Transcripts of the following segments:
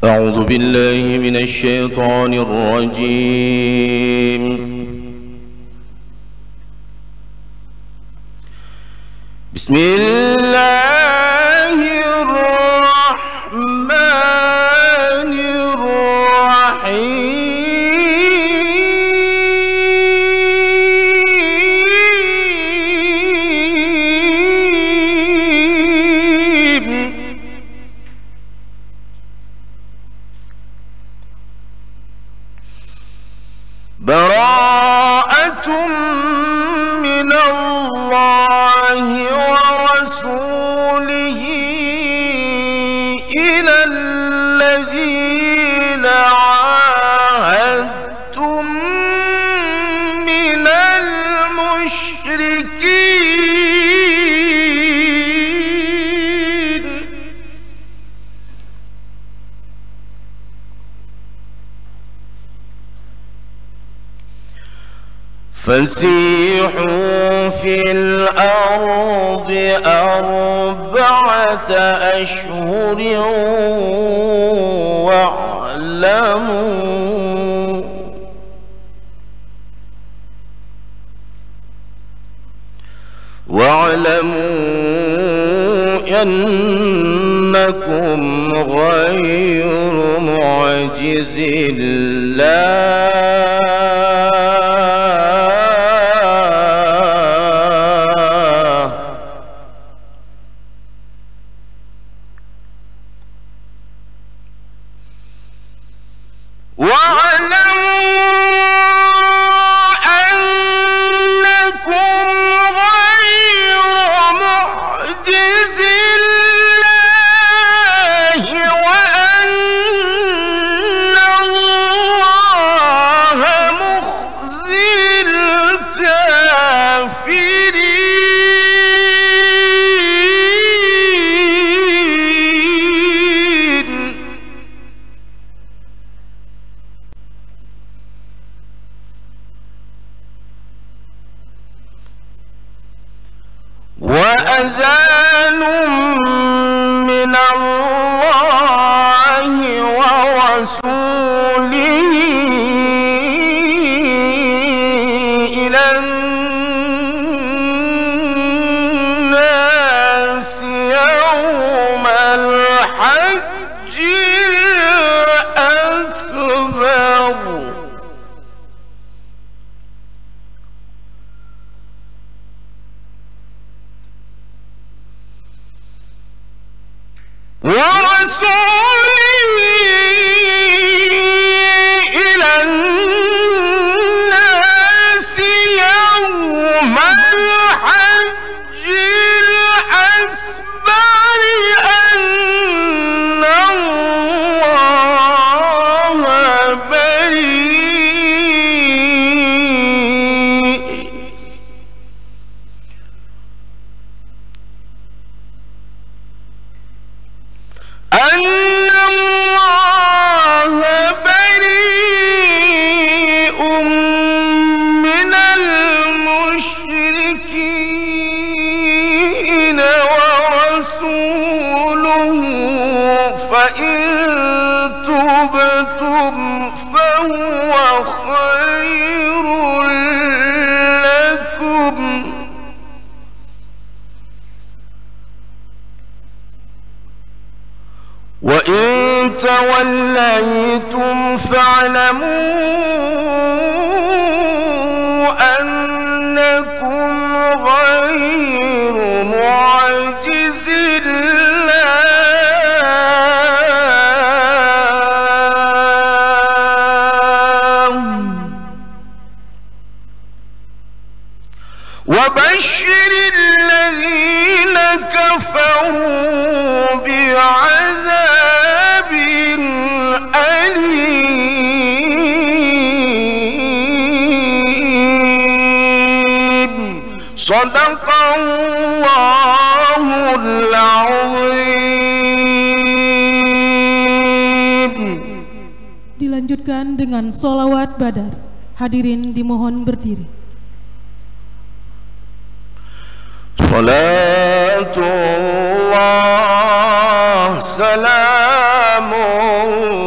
أعوذ بالله من الشيطان الرجيم. بسم الله الرحمن الرحيم. براءة من الله ورسوله إلى الذين عاهدتم من المشركين. فسيحوا في الأرض 4 أشهر واعلموا أنكم غير معجز الله وأذان من الله ورسوله إلى الناس يوم الحج الأكبر ورسوله إلى الناس يوم الحج الأكبر أن الله بريء من المشركين ورسوله فإن تبتم فهو خير لكم وإن توليتم فاعلموا أنكم غير معجز الله وبشر الذين كفروا بعذاب أليم. صدق الله العظيم. Dilanjutkan dengan sholawat badar. Hadirin dimohon berdiri. Salatullah salamun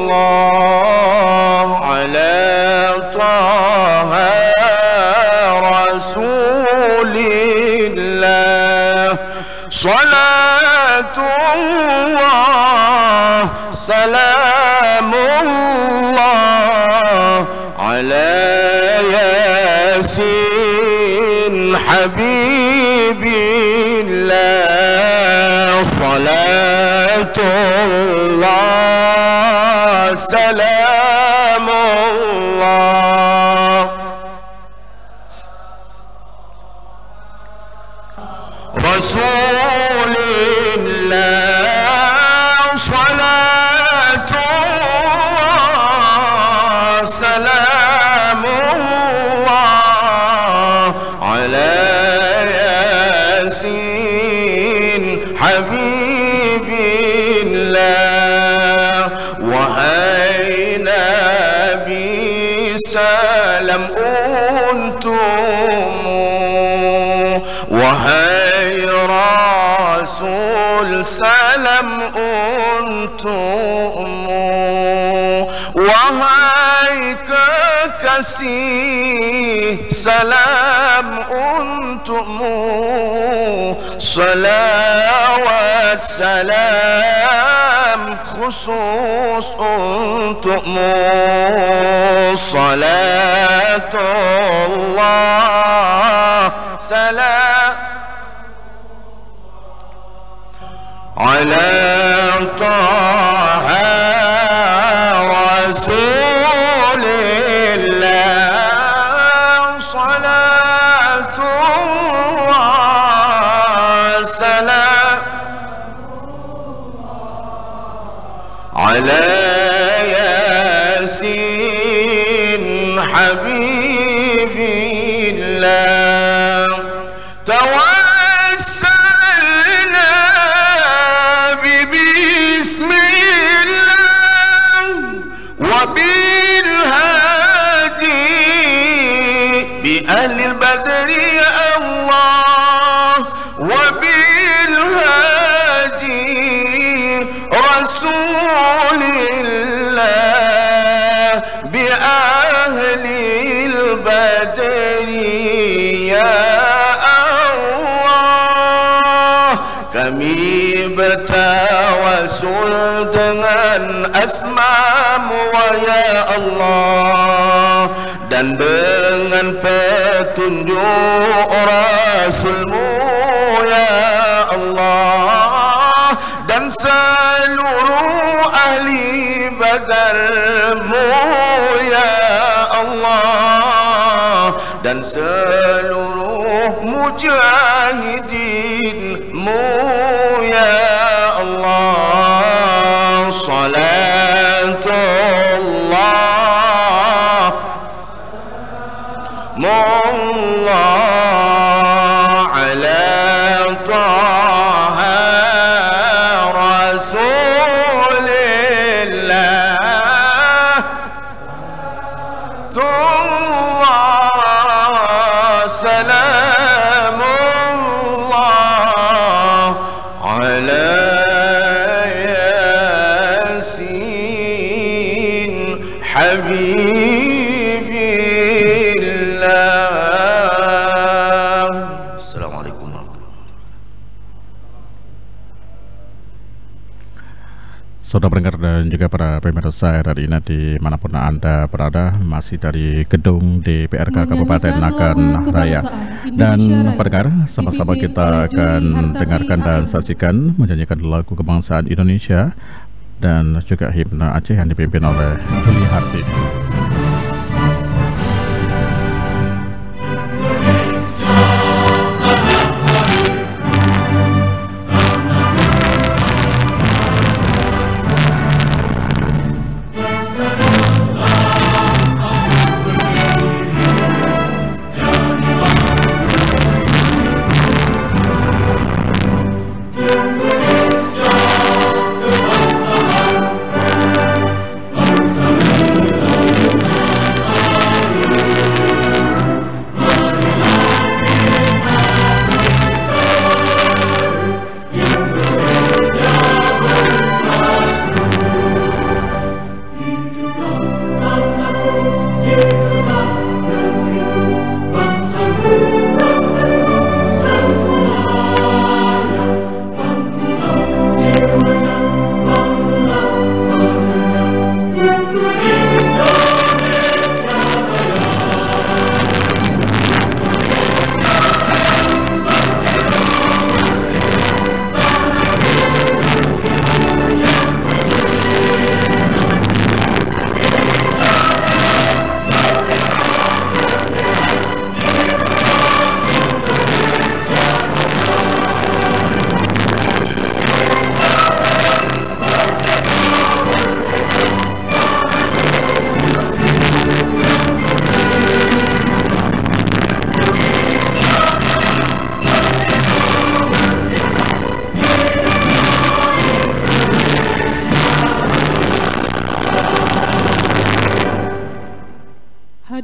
سلام الله على ياسين حبيب الله صلاة الله سلام الله رسول الله صلاة الله سلام الله على ياسين حبيب الله وهي نبي سلام أنتم وهي رسول سلام أنتم وهي ككسي سلام أنتم صلوات سلام خصوص أنتم صلاة الله سلام على طه رسول الله صلاة الله سلام على ياسين حبيب الله توسلنا ببسم الله وبالهادي بأهل البدر يا الله وبالهادي رسول الله بأهل البدر يا الله kami bertawasul dengan asma-Mu ya Allah dan dengan petunjuk Rasul-Mu ya Allah dan seluruh ahli Badar-Mu ya Allah dan seluruh mujahidin-Mu ya Allah salatullah mullah ala taha rasulillah tullah salamullah ala yasin habibillah. Assalamualaikum warahmatullahi wabarakatuh. Saudara pendengar dan juga para pemirsa RRI dimanapun Anda berada, masih dari gedung DPRK Kabupaten Nagan Raya. Dan pendengar, sama-sama kita akan dengarkan dan saksikan menyanyikan lagu kebangsaan Indonesia dan juga himne Aceh yang dipimpin oleh Juli Hartini.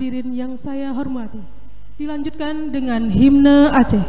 Hadirin yang saya hormati, dilanjutkan dengan himne Aceh.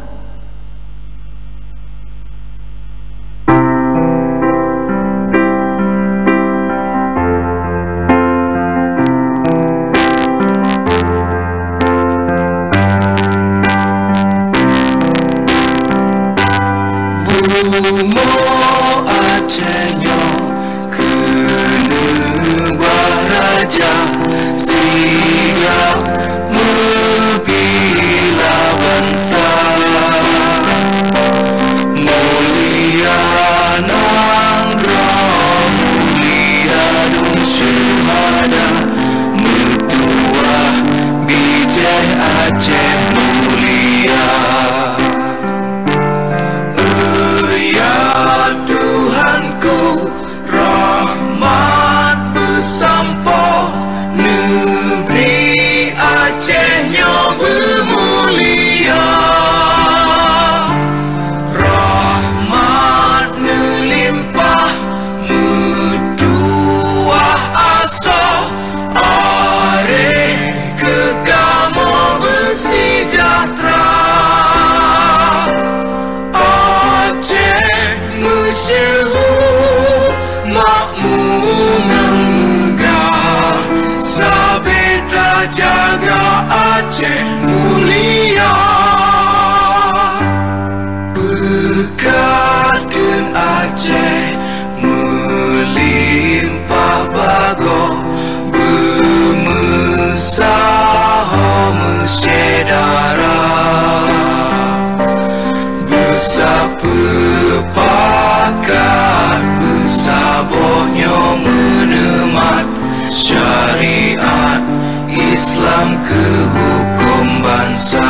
Syariat Islam ke hukum bangsa.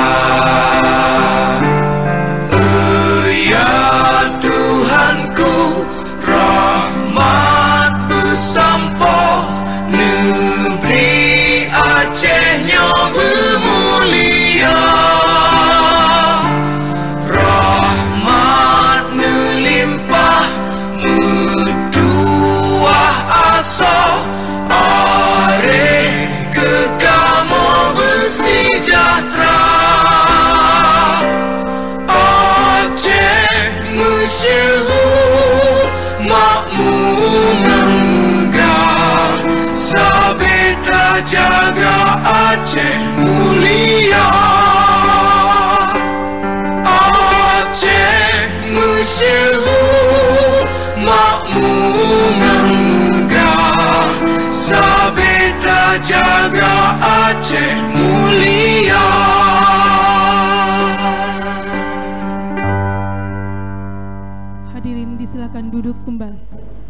Ya Tuhanku, rahmat bersampo, negeri Acehnya bermulia. Rahmat melimpah, metuah asa, jaga Aceh mulia. Aceh masyhur, makmuran megah, sabeda jaga Aceh mulia. Hadirin disilakan duduk kembali.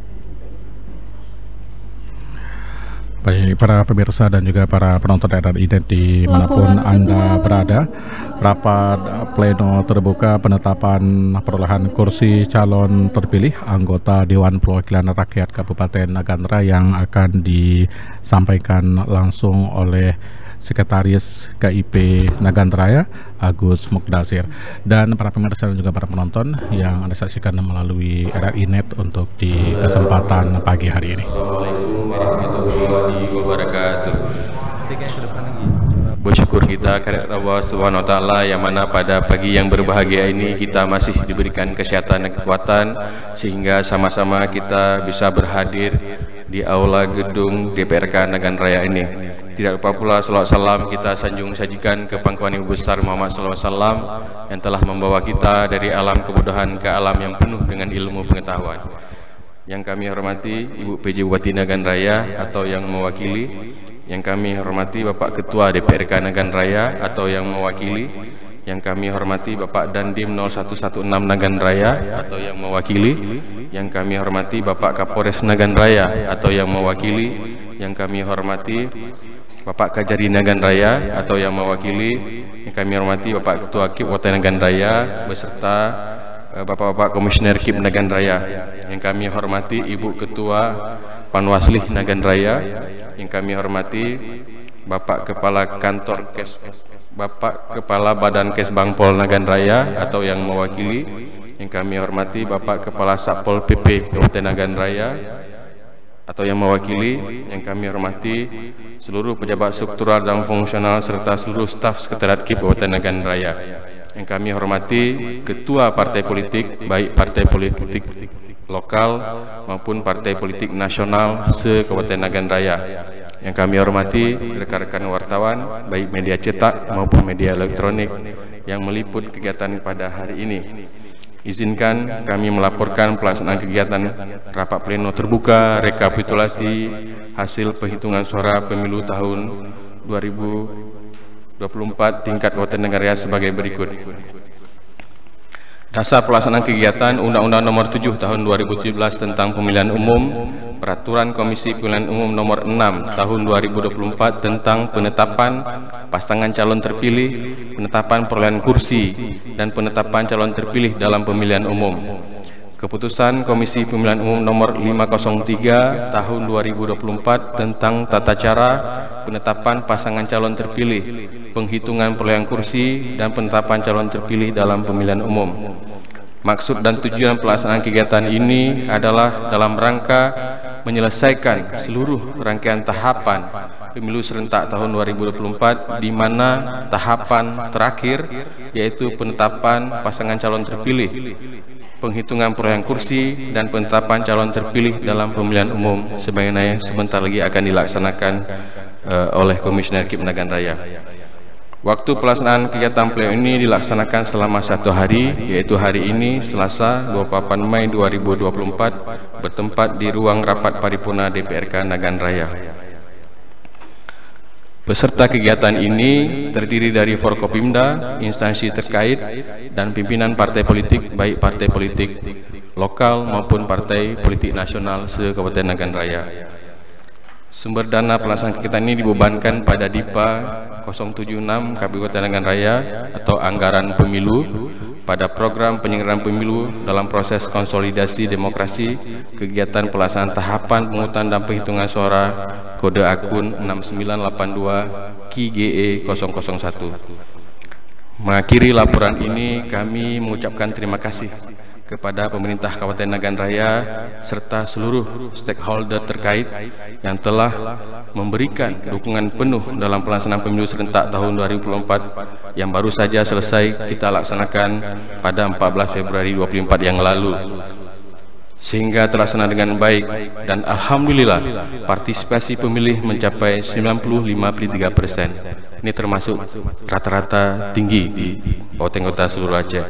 Baik para pemirsa dan juga para penonton RRI dimanapun Anda berada, rapat pleno terbuka penetapan perolehan kursi calon terpilih anggota Dewan Perwakilan Rakyat Kabupaten Nagan Raya yang akan disampaikan langsung oleh Sekretaris KIP Nagan Raya Agus Mukdasir, dan para pemirsa dan juga para penonton yang Anda saksikan melalui RRI Net untuk di kesempatan pagi hari ini. Assalamualaikum warahmatullahi wabarakatuh. Bersyukur kita kepada Allah Subhanahu wa taala yang mana pada pagi yang berbahagia ini kita masih diberikan kesehatan dan kekuatan sehingga sama-sama kita bisa berhadir di aula gedung DPRK Nagan Raya ini. Tidak lupa pula salawat salam kita sanjung sajikan ke pangkuan Ibu Besar Muhammad sallallahu alaihi wasallam yang telah membawa kita dari alam kebodohan ke alam yang penuh dengan ilmu pengetahuan. Yang kami hormati Ibu PJ Bupati Nagan Raya atau yang mewakili, yang kami hormati Bapak Ketua DPRK Nagan Raya atau yang mewakili, yang kami hormati Bapak Dandim 0116 Nagan Raya atau yang mewakili, yang kami hormati Bapak Kapolres Nagan Raya atau yang mewakili, yang kami hormati Bapak Kajari Nagan Raya atau yang mewakili, yang kami hormati Bapak Ketua KIP Kota Nagan Raya beserta Bapak-bapak Komisioner KIP Nagan Raya, yang kami hormati Ibu Ketua Panwaslih Nagan Raya, yang kami hormati Bapak Kepala Kantor Kes, Bapak Kepala Badan Kes Bangpol Nagan Raya atau yang mewakili, yang kami hormati Bapak Kepala Satpol PP Kabupaten Nagan Raya, atau yang mewakili, yang kami hormati seluruh pejabat struktural dan fungsional serta seluruh staf Sekretariat KIP Kabupaten Nagan Raya. Yang kami hormati ketua partai politik, baik partai politik lokal maupun partai politik nasional se-Kabupaten Nagan Raya. Yang kami hormati rekan-rekan wartawan, baik media cetak maupun media elektronik yang meliput kegiatan pada hari ini. Izinkan kami melaporkan pelaksanaan kegiatan rapat pleno terbuka rekapitulasi hasil penghitungan suara pemilu tahun 2024 tingkat Kabupaten Nagan Raya sebagai berikut. Dasar pelaksanaan kegiatan Undang-Undang Nomor 7 Tahun 2017 tentang Pemilihan Umum, Peraturan Komisi Pemilihan Umum Nomor 6 Tahun 2024 tentang penetapan pasangan calon terpilih, penetapan perolehan kursi, dan penetapan calon terpilih dalam pemilihan umum. Keputusan Komisi Pemilihan Umum Nomor 503 Tahun 2024 tentang tata cara penetapan pasangan calon terpilih, penghitungan perolehan kursi, dan penetapan calon terpilih dalam pemilihan umum. Maksud dan tujuan pelaksanaan kegiatan ini adalah dalam rangka menyelesaikan seluruh rangkaian tahapan pemilu serentak tahun 2024, di mana tahapan terakhir yaitu penetapan pasangan calon terpilih, penghitungan perolehan kursi, dan penetapan calon terpilih dalam pemilihan umum sebagaimana yang sebentar lagi akan dilaksanakan oleh Komisioner KIP Nagan Raya. Waktu pelaksanaan kegiatan pleno ini dilaksanakan selama 1 hari, yaitu hari ini Selasa 28 Mei 2024 bertempat di ruang rapat paripurna DPRK Nagan Raya. Peserta kegiatan ini terdiri dari Forkopimda, instansi terkait, dan pimpinan partai politik, baik partai politik lokal maupun partai politik nasional se-Kabupaten Nagan Raya. Sumber dana pelaksanaan kegiatan ini dibebankan pada DIPA 076 Kabupaten Nagan Raya atau anggaran pemilu pada program penyelenggaraan pemilu dalam proses konsolidasi demokrasi, kegiatan pelaksanaan tahapan pengungutan dan penghitungan suara kode akun 6982 KGE 001. Mengakhiri laporan ini, kami mengucapkan terima kasih kepada pemerintah Kabupaten Nagan Raya serta seluruh stakeholder terkait yang telah memberikan dukungan penuh dalam pelaksanaan pemilu serentak tahun 2024 yang baru saja selesai kita laksanakan pada 14 Februari 2024 yang lalu, sehingga terlaksana dengan baik, dan alhamdulillah partisipasi pemilih mencapai 95,3%. Ini termasuk rata-rata tinggi di kota-kota seluruh Aceh.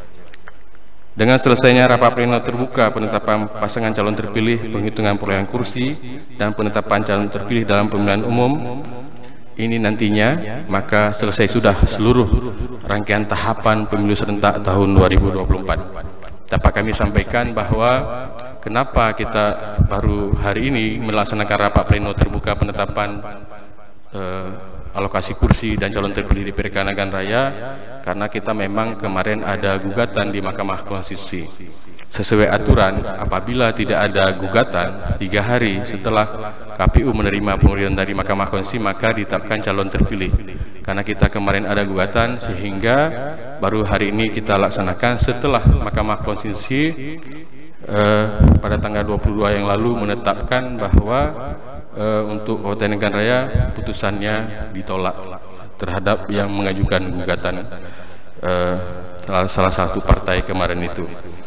Dengan selesainya rapat pleno terbuka penetapan pasangan calon terpilih, penghitungan perolehan kursi, dan penetapan calon terpilih dalam pemilihan umum ini nantinya, maka selesai sudah seluruh rangkaian tahapan pemilu serentak tahun 2024. Dapat kami sampaikan bahwa kenapa kita baru hari ini melaksanakan rapat pleno terbuka penetapan alokasi kursi dan calon terpilih di DPRK Nagan Raya, karena kita memang kemarin ada gugatan di Mahkamah Konstitusi. Sesuai aturan, apabila tidak ada gugatan 3 hari setelah KPU menerima pemberian dari Mahkamah Konstitusi, maka ditetapkan calon terpilih. Karena kita kemarin ada gugatan, sehingga baru hari ini kita laksanakan setelah Mahkamah Konstitusi pada tanggal 22 yang lalu menetapkan bahwa untuk Kabupaten Nagan Raya putusannya ditolak terhadap yang mengajukan gugatan salah satu partai kemarin itu.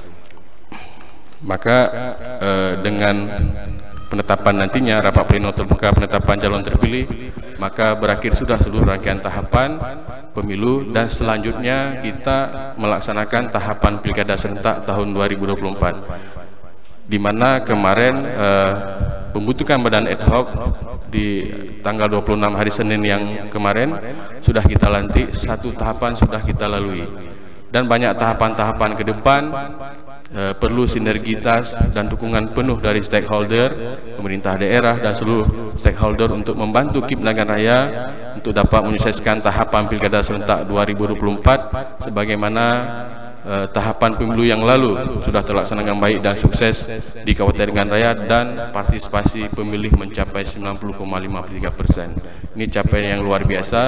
Maka dengan penetapan nantinya rapat pleno terbuka penetapan calon terpilih, maka berakhir sudah seluruh rangkaian tahapan pemilu, dan selanjutnya kita melaksanakan tahapan pilkada serentak tahun 2024, di mana kemarin pembentukan badan ad hoc di tanggal 26 hari Senin yang kemarin sudah kita lantik, satu tahapan sudah kita lalui, dan banyak tahapan-tahapan ke depan perlu sinergitas dan dukungan penuh dari stakeholder, pemerintah daerah dan seluruh stakeholder untuk membantu KIP Nagan Raya untuk dapat menyukseskan tahapan pilkada serentak 2024 sebagaimana tahapan pemilu yang lalu sudah terlaksana dengan baik dan sukses di Kabupaten Nagan Raya, dan partisipasi pemilih mencapai 90,53%. Ini capaian yang luar biasa.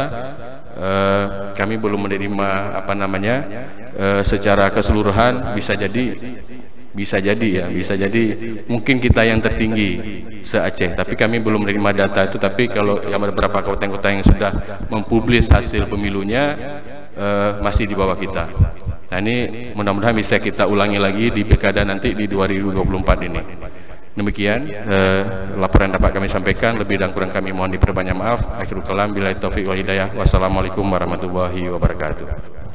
Kami belum menerima secara keseluruhan, bisa jadi Bisa jadi ya, bisa jadi mungkin kita yang tertinggi se-Aceh, tapi kami belum menerima data itu. Tapi kalau yang beberapa kabupaten kota yang sudah mempublis hasil pemilunya masih di bawah kita. Nah ini mudah-mudahan bisa kita ulangi lagi di pilkada nanti di 2024 ini. Demikian laporan dapat kami sampaikan. Lebih dan kurang kami mohon diperbanyak maaf. Akhirul kalam, billahi taufiq wal hidayah. Wassalamualaikum warahmatullahi wabarakatuh.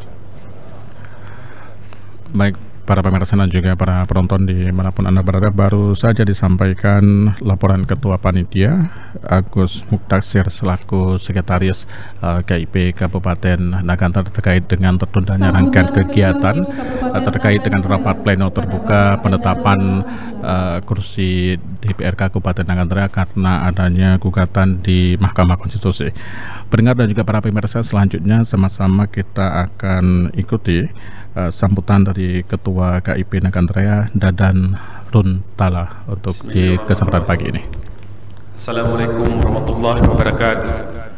Baik, para pemirsa dan juga para penonton dimanapun Anda berada, baru saja disampaikan laporan Ketua Panitia Agus Muktaksir selaku Sekretaris KIP Kabupaten Nagantara terkait dengan tertundanya rangkaian kegiatan terkait dengan rapat pleno terbuka penetapan kursi DPRK Kabupaten Nagantara karena adanya gugatan di Mahkamah Konstitusi. Pendengar dan juga para pemirsa, selanjutnya sama-sama kita akan ikuti sambutan dari Ketua KIP Nagantara Dadan Runtala untuk di kesempatan pagi ini. Assalamualaikum warahmatullahi wabarakatuh.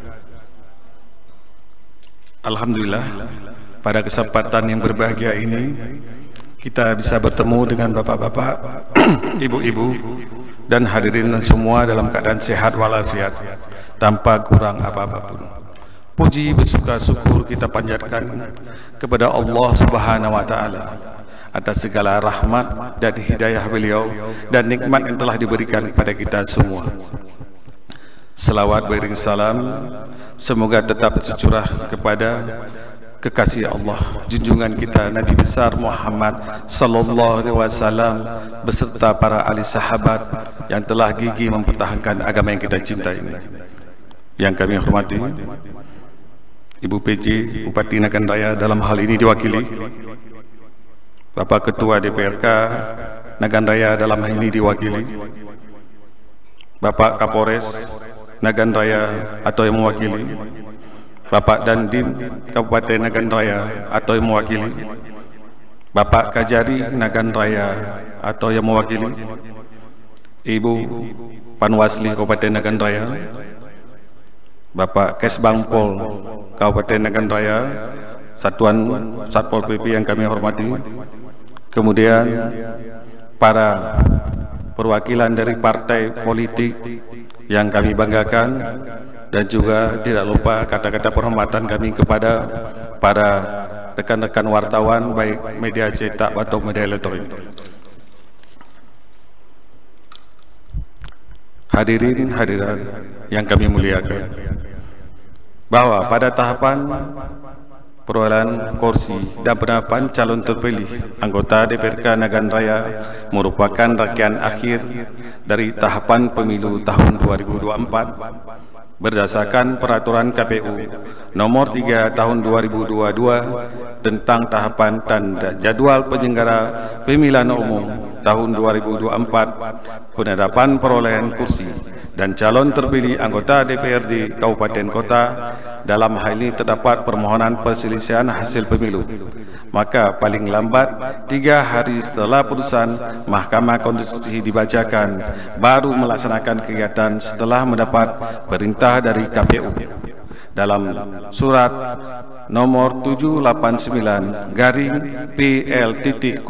Alhamdulillah, pada kesempatan yang berbahagia ini kita bisa bertemu dengan bapak-bapak, ibu-ibu dan hadirin semua dalam keadaan sehat walafiat tanpa kurang apa-apa pun. Puji bersuka syukur kita panjatkan kepada Allah Subhanahu wa taala atas segala rahmat dan hidayah beliau dan nikmat yang telah diberikan kepada kita semua. Selawat beriring salam semoga tetap tercurah kepada kekasih Allah, junjungan kita Nabi besar Muhammad sallallahu alaihi wasallam beserta para ahli sahabat yang telah gigih mempertahankan agama yang kita cintai ini. Yang kami hormati Ibu PJ Bupati Nagantara, dalam hal ini diwakili Bapak Ketua DPRK Nagantara, dalam hal ini diwakili Bapak Kapolres Nagantara atau yang mewakili, Bapak Dandim Kabupaten Nagantara atau yang mewakili, Bapak Kajari Nagantara atau yang mewakili, Ibu Panwasli Kabupaten Nagantara, Bapak Kesbangpol Kabupaten Nagantara, Satuan Satpol PP yang kami hormati, kemudian para perwakilan dari partai politik yang kami banggakan, dan juga tidak lupa kata-kata penghormatan kami kepada para rekan-rekan wartawan baik media cetak atau media elektronik. Hadirin hadirat yang kami muliakan, bahwa pada tahapan perolehan kursi dan penetapan calon terpilih anggota DPRK Nagantara merupakan rangkaian akhir dari tahapan pemilu tahun 2024 berdasarkan peraturan KPU nomor 3 tahun 2022 tentang tahapan dan jadwal penyelenggara pemilihan umum tahun 2024, penetapan perolehan kursi dan calon terpilih anggota DPRD Kabupaten Kota. Dalam hal ini terdapat permohonan perselisihan hasil pemilu, maka paling lambat 3 hari setelah putusan Mahkamah Konstitusi dibacakan baru melaksanakan kegiatan setelah mendapat perintah dari KPU. Dalam surat nomor 789 garing PL.01.09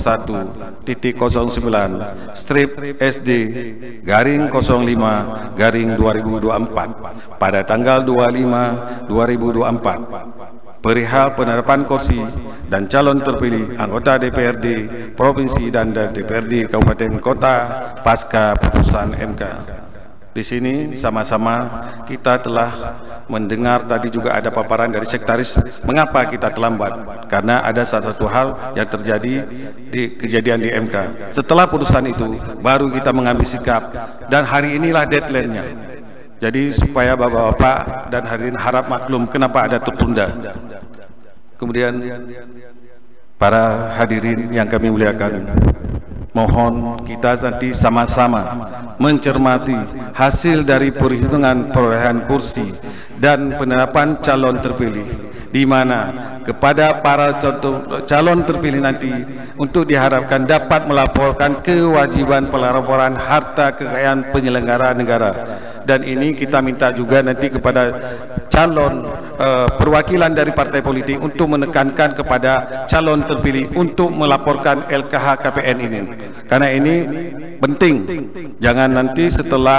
strip SD garing 05 garing 2024 pada tanggal 25 2024 perihal penetapan kursi dan calon terpilih anggota DPRD Provinsi dan DPRD Kabupaten Kota pasca putusan MK. Di sini sama-sama kita telah mendengar tadi juga ada paparan dari sekretaris mengapa kita terlambat, karena ada salah satu hal yang terjadi di kejadian di MK. Setelah putusan itu baru kita mengambil sikap, dan hari inilah deadline-nya. Jadi supaya bapak-bapak dan hadirin harap maklum kenapa ada tertunda. Kemudian para hadirin yang kami muliakan, mohon kita nanti sama-sama mencermati hasil dari perhitungan perolehan kursi dan penetapan calon terpilih, di mana kepada para calon terpilih nanti untuk diharapkan dapat melaporkan kewajiban pelaporan harta kekayaan penyelenggara negara dan ini kita minta juga nanti kepada calon perwakilan dari partai politik untuk menekankan kepada calon terpilih untuk melaporkan LKH KPN ini, karena ini penting. Jangan nanti setelah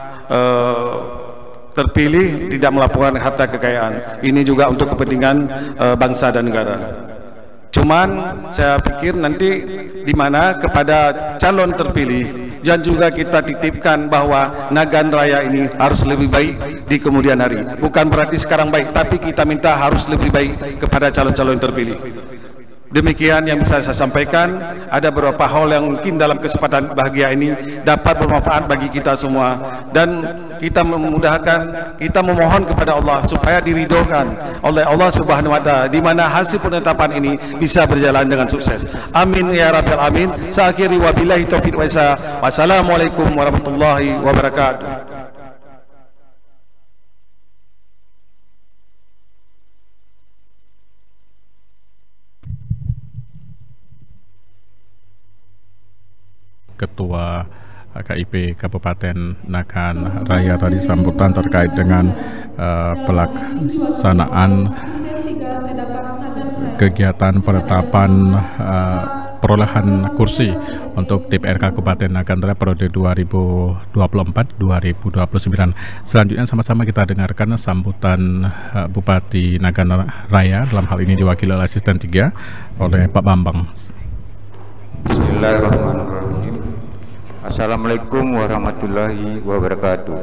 terpilih tidak melaporkan harta kekayaan. Ini juga untuk kepentingan bangsa dan negara. Cuman saya pikir nanti di mana kepada calon terpilih dan juga kita titipkan bahwa Nagan Raya ini harus lebih baik di kemudian hari. Bukan berarti sekarang baik, tapi kita minta harus lebih baik kepada calon-calon terpilih. Demikian yang bisa saya sampaikan. Ada beberapa hal yang mungkin dalam kesempatan bahagia ini dapat bermanfaat bagi kita semua, dan kita memudahkan, kita memohon kepada Allah supaya diridhokan oleh Allah Subhanahu wa taala, di mana hasil penetapan ini bisa berjalan dengan sukses. Amin ya rabbal alamin. Saya akhiri wabillahi taufiq wa hidayah. Wassalamualaikum warahmatullahi wabarakatuh. Ketua KIP Kabupaten Nagan Raya tadi sambutan terkait dengan pelaksanaan kegiatan penetapan perolehan kursi untuk DPRK Kabupaten Nagan Raya periode 2024-2029. Selanjutnya sama-sama kita dengarkan sambutan Bupati Nagan Raya, dalam hal ini diwakili oleh Asisten 3 oleh Pak Bambang. Bismillahirrahmanirrahim. Assalamualaikum warahmatullahi wabarakatuh.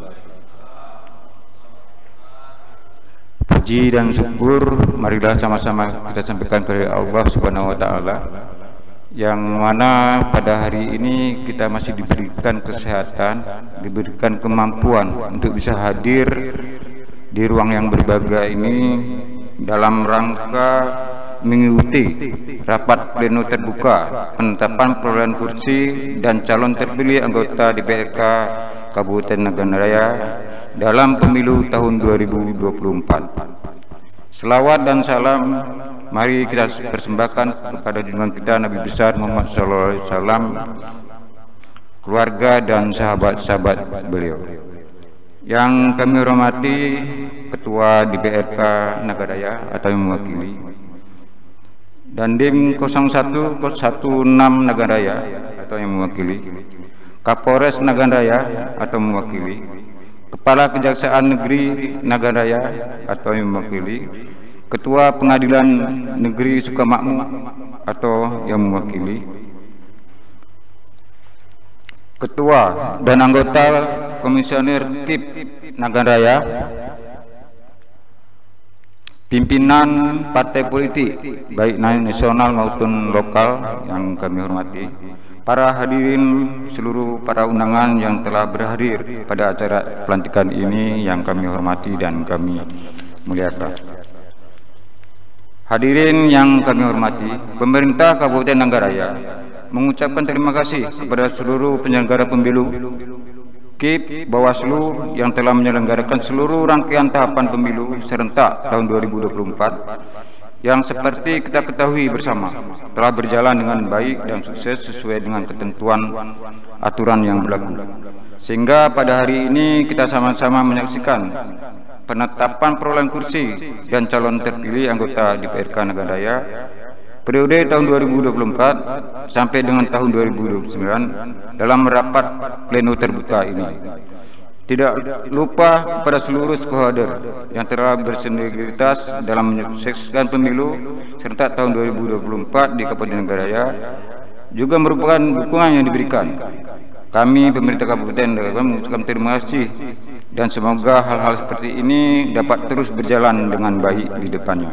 Puji dan syukur marilah sama-sama kita sampaikan kepada Allah Subhanahu wa taala, yang mana pada hari ini kita masih diberikan kesehatan, diberikan kemampuan untuk bisa hadir di ruang yang berbahagia ini dalam rangka mengikuti rapat pleno terbuka penetapan perolehan kursi dan calon terpilih anggota DPRK Kabupaten Nagan Raya dalam pemilu tahun 2024. Selawat dan salam mari kita persembahkan kepada junjungan kita Nabi besar Muhammad SAW, keluarga dan sahabat-sahabat beliau. Yang kami hormati Ketua DPRK Nagan Raya atau yang mewakili, dan Dim 0116 Nagan Raya atau yang mewakili, Kapolres Nagan Raya atau mewakili, Kepala Kejaksaan Negeri Nagan Raya atau yang mewakili, Ketua Pengadilan Negeri Sukamakmur atau yang mewakili, Ketua dan anggota Komisioner KIP Nagan Raya, pimpinan partai politik baik nasional maupun lokal yang kami hormati, para hadirin seluruh para undangan yang telah berhadir pada acara pelantikan ini yang kami hormati dan kami muliakan. Hadirin yang kami hormati, pemerintah Kabupaten Nagan Raya mengucapkan terima kasih kepada seluruh penyelenggara pemilu, KIP, Bawaslu yang telah menyelenggarakan seluruh rangkaian tahapan pemilu serentak tahun 2024 yang seperti kita ketahui bersama telah berjalan dengan baik dan sukses sesuai dengan ketentuan aturan yang berlaku. Sehingga pada hari ini kita sama-sama menyaksikan penetapan perolehan kursi dan calon terpilih anggota DPRK Nagan Raya periode tahun 2024 sampai dengan tahun 2029 dalam rapat pleno terbuka ini. Tidak lupa kepada seluruh stakeholder yang telah bersinergitas dalam menyukseskan pemilu serentak tahun 2024 di Kabupaten Nagan Raya juga merupakan dukungan yang diberikan. Kami pemerintah Kabupaten Nagan Raya mengucapkan terima kasih dan semoga hal-hal seperti ini dapat terus berjalan dengan baik di depannya.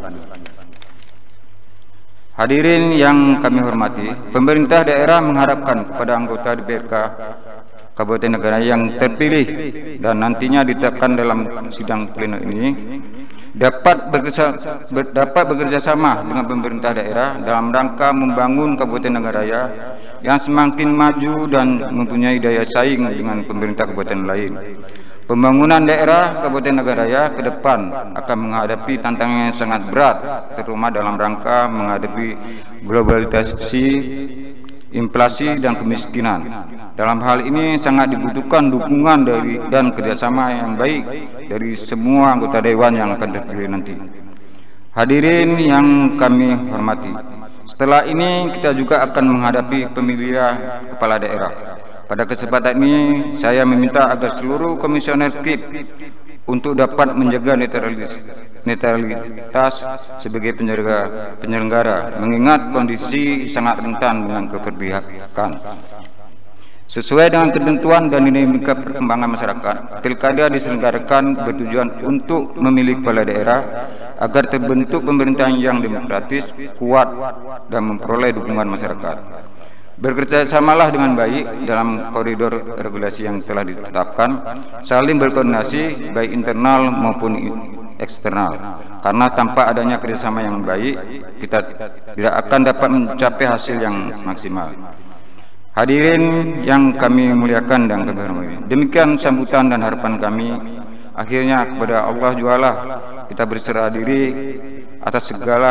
Hadirin yang kami hormati, pemerintah daerah mengharapkan kepada anggota DPRK Kabupaten Nagan Raya yang terpilih dan nantinya ditetapkan dalam sidang pleno ini dapat bekerja sama dengan pemerintah daerah dalam rangka membangun Kabupaten Nagan Raya yang semakin maju dan mempunyai daya saing dengan pemerintah kabupaten lain. Pembangunan daerah Kabupaten Nagan Raya ke depan akan menghadapi tantangan yang sangat berat, terutama dalam rangka menghadapi globalisasi, inflasi dan kemiskinan. Dalam hal ini sangat dibutuhkan dukungan dan kerjasama yang baik dari semua anggota dewan yang akan terpilih nanti. Hadirin yang kami hormati, setelah ini kita juga akan menghadapi pemilihan kepala daerah. Pada kesempatan ini saya meminta agar seluruh komisioner KIP untuk dapat menjaga netralitas sebagai penyelenggara, mengingat kondisi sangat rentan dengan keberpihakan. Sesuai dengan ketentuan dan dinamika perkembangan masyarakat, pilkada diselenggarakan bertujuan untuk memilih kepala daerah agar terbentuk pemerintahan yang demokratis, kuat, dan memperoleh dukungan masyarakat. Bekerjasamalah dengan baik dalam koridor regulasi yang telah ditetapkan, saling berkoordinasi baik internal maupun eksternal. Karena tanpa adanya kerjasama yang baik, kita tidak akan dapat mencapai hasil yang maksimal. Hadirin yang kami muliakan dan kami hormati, demikian sambutan dan harapan kami. Akhirnya kepada Allah jualah kita berserah diri atas segala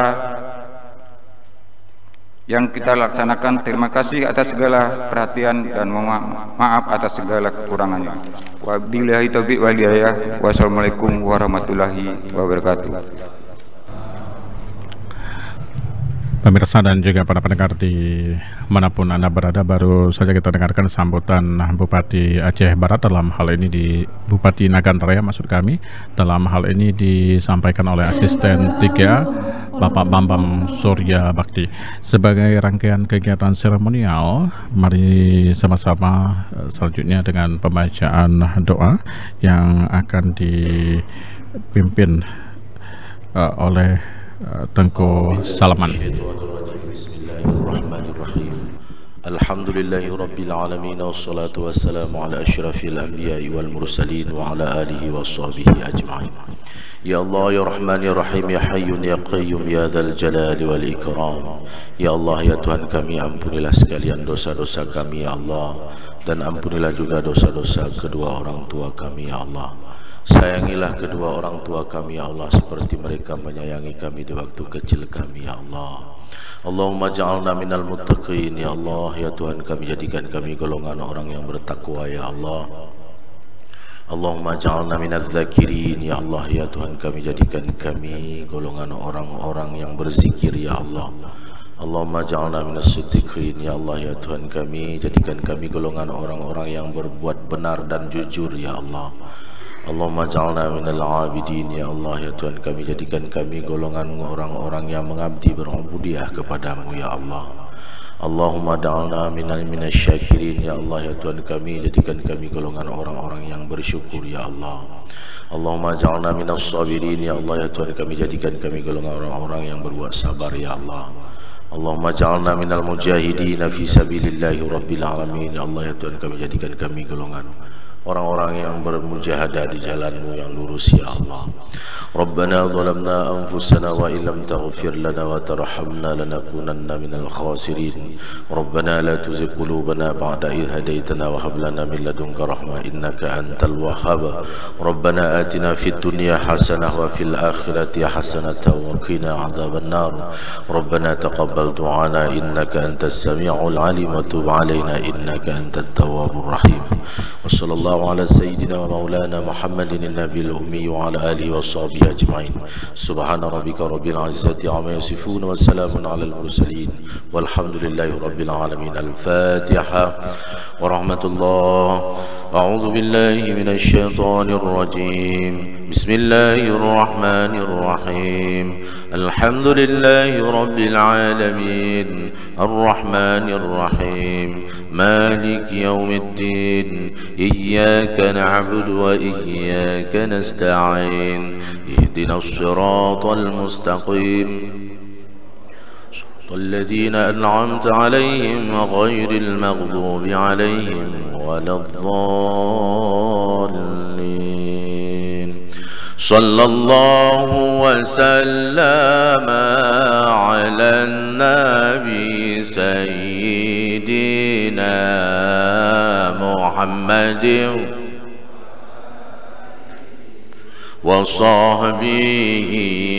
yang kita laksanakan. Terima kasih atas segala perhatian dan mohon maaf atas segala kekurangannya. Wabillahi taufiq wal hidayah. Wassalamualaikum warahmatullahi wabarakatuh. Pemirsa dan juga para pendengar di manapun Anda berada, baru saja kita dengarkan sambutan Bupati Aceh Barat, dalam hal ini di Bupati Nagan Raya maksud kami. Dalam hal ini disampaikan oleh Asisten 3 Bapak Bambang Surya Bakti. Sebagai rangkaian kegiatan seremonial, mari sama-sama selanjutnya dengan pembacaan doa yang akan dipimpin oleh Tengku Salaman. Bismillahirrahmanirrahim. Alhamdulillahi rabbil alamin, wassalatu wassalamu ala asyrafil anbiya'i wal mursalin wa ala alihi wa sahbihi ajma'in. Ya Allah, ya Rahman, ya Rahim, ya Hayyun, ya Qayyum, ya Dzal Jalali wal Ikram. Ya Allah, ya Tuhan kami, ampunilah sekalian dosa-dosa kami ya Allah, dan ampunilah juga dosa-dosa kedua orang tua kami ya Allah. Sayangilah kedua orang tua kami ya Allah, seperti mereka menyayangi kami di waktu kecil kami ya Allah. Allahumma ja'alna minal muttaqin ya Allah. Ya Tuhan kami, jadikan kami golongan orang yang bertakwa ya Allah. Allahumma ja'alna minaz zakirin ya Allah. Ya Tuhan kami, jadikan kami golongan orang-orang yang berzikir ya Allah. Allahumma ja'alna minas siddiqin ya Allah. Ya Tuhan kami, jadikan kami golongan orang-orang yang berbuat benar dan jujur ya Allah. Allahumma ja'alna minal abidin ya Allah. Ya Tuhan kami, jadikan kami golongan orang-orang yang mengabdi berubudiyah kepadamu ya Allah. Allahumma ja'alna minasyakirin ya Allah. Ya Tuhan kami, jadikan kami golongan orang-orang yang bersyukur ya Allah. Allahumma ja'alna minas sabirin ya Allah. Ya Tuhan kami, jadikan kami golongan orang-orang yang berbuat sabar ya Allah. Allahumma ja'alna minal mujahidin fi sabilillahi rabbil alamin ya Allah. Ya Tuhan kami, jadikan kami golongan orang-orang yang bermujahadah di jalanmu yang lurus ya Allah. Rabbana zalamna anfusana wa illam taghfir lana wa tarhamna lanakunanna minal khasirin. Rabbana la tuzigh qulubana ba'da idh hadaytana wa hab lana min ladunka rahmah innaka antal wahhab. Rabbana atina fid dunya hasanah wa fil akhirati hasanah wa qina adzaban nar. Rabbana taqabbal du'ana innaka antas sami'ul alim wa tub 'alaina innaka antat tawwabur rahim. Wassallallahu ala sayyidina wa maulana Muhammadin nabiyil ummi wa ala alihi wa sahbihi ajma'in. Subhana rabbika rabbil izzati amma yasifun wa salamun alal mursalin walhamdulillahi rabbil alamin. Al-Fatiha wa rahmatullah. A'udzu billahi minasy syaithanir rajim. Bismillahir rahmanir rahim. Alhamdulillahi rabbil alamin. Ar-rahmanir rahim. مالك يوم الدين إياك نعبد وإياك نستعين اهدنا الصراط المستقيم صراط الذين أنعمت عليهم غير المغضوب عليهم ولا الضالين. صلى الله وسلم على النبي سيدنا محمد وصحبه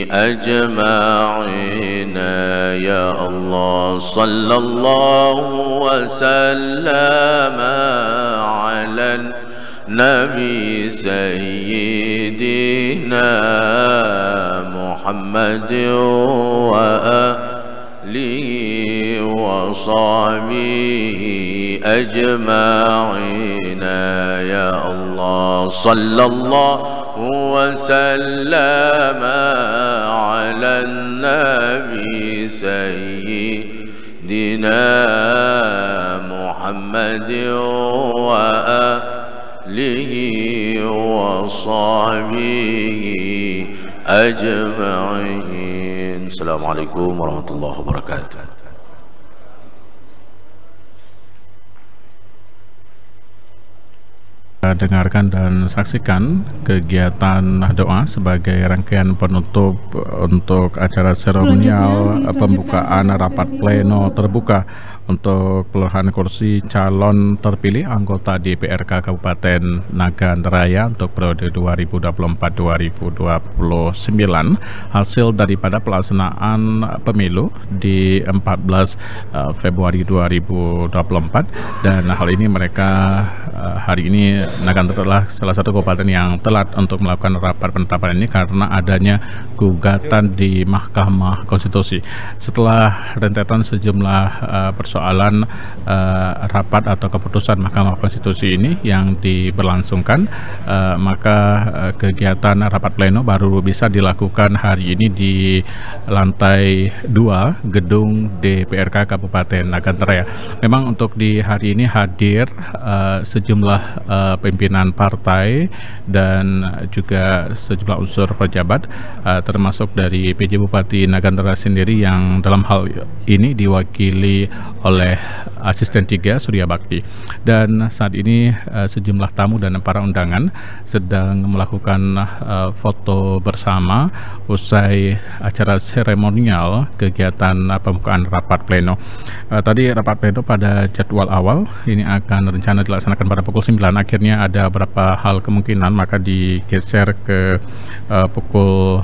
أجمعين يا الله صلى الله وسلم على النبي سيدنا محمد وآله وصحبه أجمعين يا الله صلى الله وسلم على النبي سيدنا محمد وآله وصحبه أجمعين. السلام عليكم ورحمة الله وبركاته. Dengarkan dan saksikan kegiatan doa sebagai rangkaian penutup untuk acara seremonial pembukaan rapat pleno terbuka untuk perolehan kursi calon terpilih anggota DPRK Kabupaten Nagan Raya untuk periode 2024-2029 hasil daripada pelaksanaan pemilu di 14 Februari 2024, dan hal ini mereka hari ini Nagan adalah salah satu kabupaten yang telat untuk melakukan rapat penetapan ini karena adanya gugatan di Mahkamah Konstitusi. Setelah rentetan sejumlah persoalan rapat atau keputusan Mahkamah Konstitusi ini yang diberlangsungkan, maka kegiatan rapat pleno baru bisa dilakukan hari ini di lantai 2 gedung DPRK Kabupaten Nagan Raya. Memang untuk di hari ini hadir sejumlah pimpinan partai dan juga sejumlah unsur pejabat, termasuk dari PJ Bupati Nagan Raya sendiri yang dalam hal ini diwakili oleh Asisten 3 Surya Bakti. Dan saat ini sejumlah tamu dan para undangan sedang melakukan foto bersama usai acara seremonial kegiatan pembukaan rapat pleno. Tadi rapat pleno pada jadwal awal ini akan rencana dilaksanakan pada pukul 9, akhirnya ada beberapa hal kemungkinan maka digeser ke pukul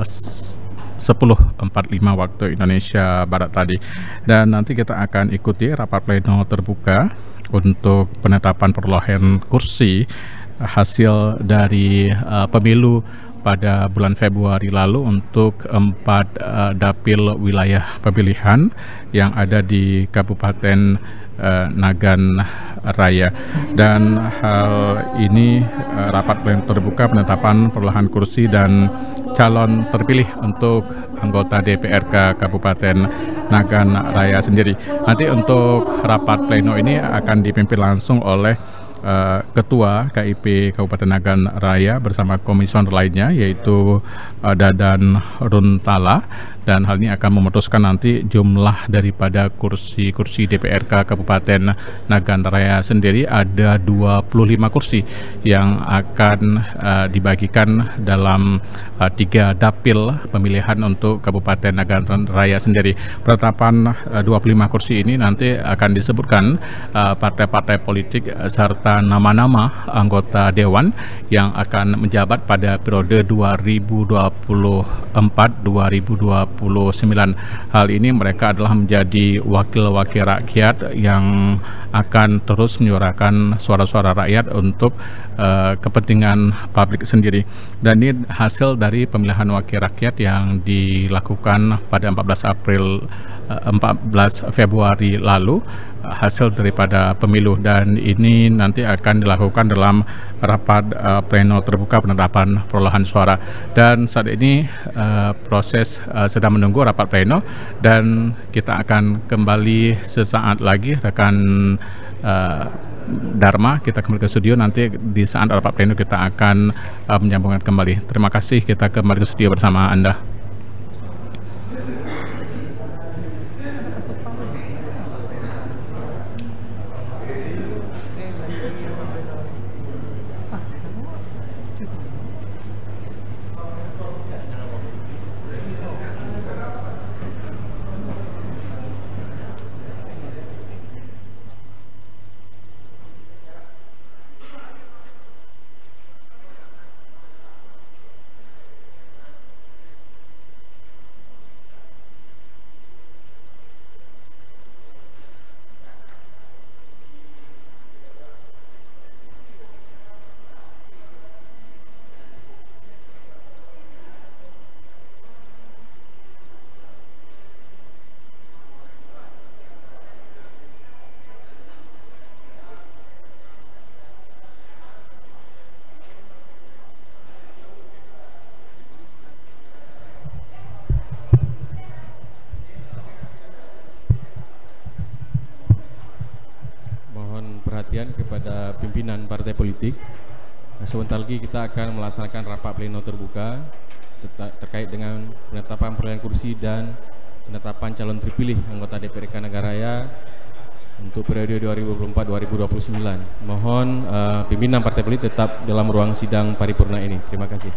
10.45 waktu Indonesia Barat tadi. Dan nanti kita akan ikuti rapat pleno terbuka untuk penetapan perolehan kursi hasil dari pemilu pada bulan Februari lalu untuk 4 dapil wilayah pemilihan yang ada di Kabupaten Nagan Raya. Dan hal ini rapat pleno terbuka penetapan perolehan kursi dan calon terpilih untuk anggota DPRK Kabupaten Nagan Raya sendiri. Nanti untuk rapat pleno ini akan dipimpin langsung oleh Ketua KIP Kabupaten Nagan Raya bersama komisioner lainnya yaitu Dadan Runtala, dan hal ini akan memutuskan nanti jumlah daripada kursi-kursi DPRK Kabupaten Nagan Raya sendiri. Ada 25 kursi yang akan dibagikan dalam 3 dapil pemilihan untuk Kabupaten Nagan Raya sendiri. Penetapan 25 kursi ini nanti akan disebutkan partai-partai politik serta nama-nama anggota dewan yang akan menjabat pada periode 2024-2029. Hal ini mereka adalah menjadi wakil-wakil rakyat yang akan terus menyuarakan suara-suara rakyat untuk kepentingan publik sendiri. Dan ini hasil dari pemilihan wakil rakyat yang dilakukan pada 14 Februari lalu, hasil daripada pemilu, dan ini nanti akan dilakukan dalam rapat pleno terbuka penetapan perolehan suara. Dan saat ini proses sedang menunggu rapat pleno, dan kita akan kembali sesaat lagi. Rekan Dharma, kita kembali ke studio. Nanti di saat rapat pleno kita akan menyambungkan kembali. Terima kasih, kita kembali ke studio bersama Anda. kepada pimpinan partai politik. Sebentar lagi kita akan melaksanakan rapat pleno terbuka terkait dengan penetapan perolehan kursi dan penetapan calon terpilih anggota DPRK Nagaraya untuk periode 2024-2029. Mohon pimpinan partai politik tetap dalam ruang sidang paripurna ini. Terima kasih.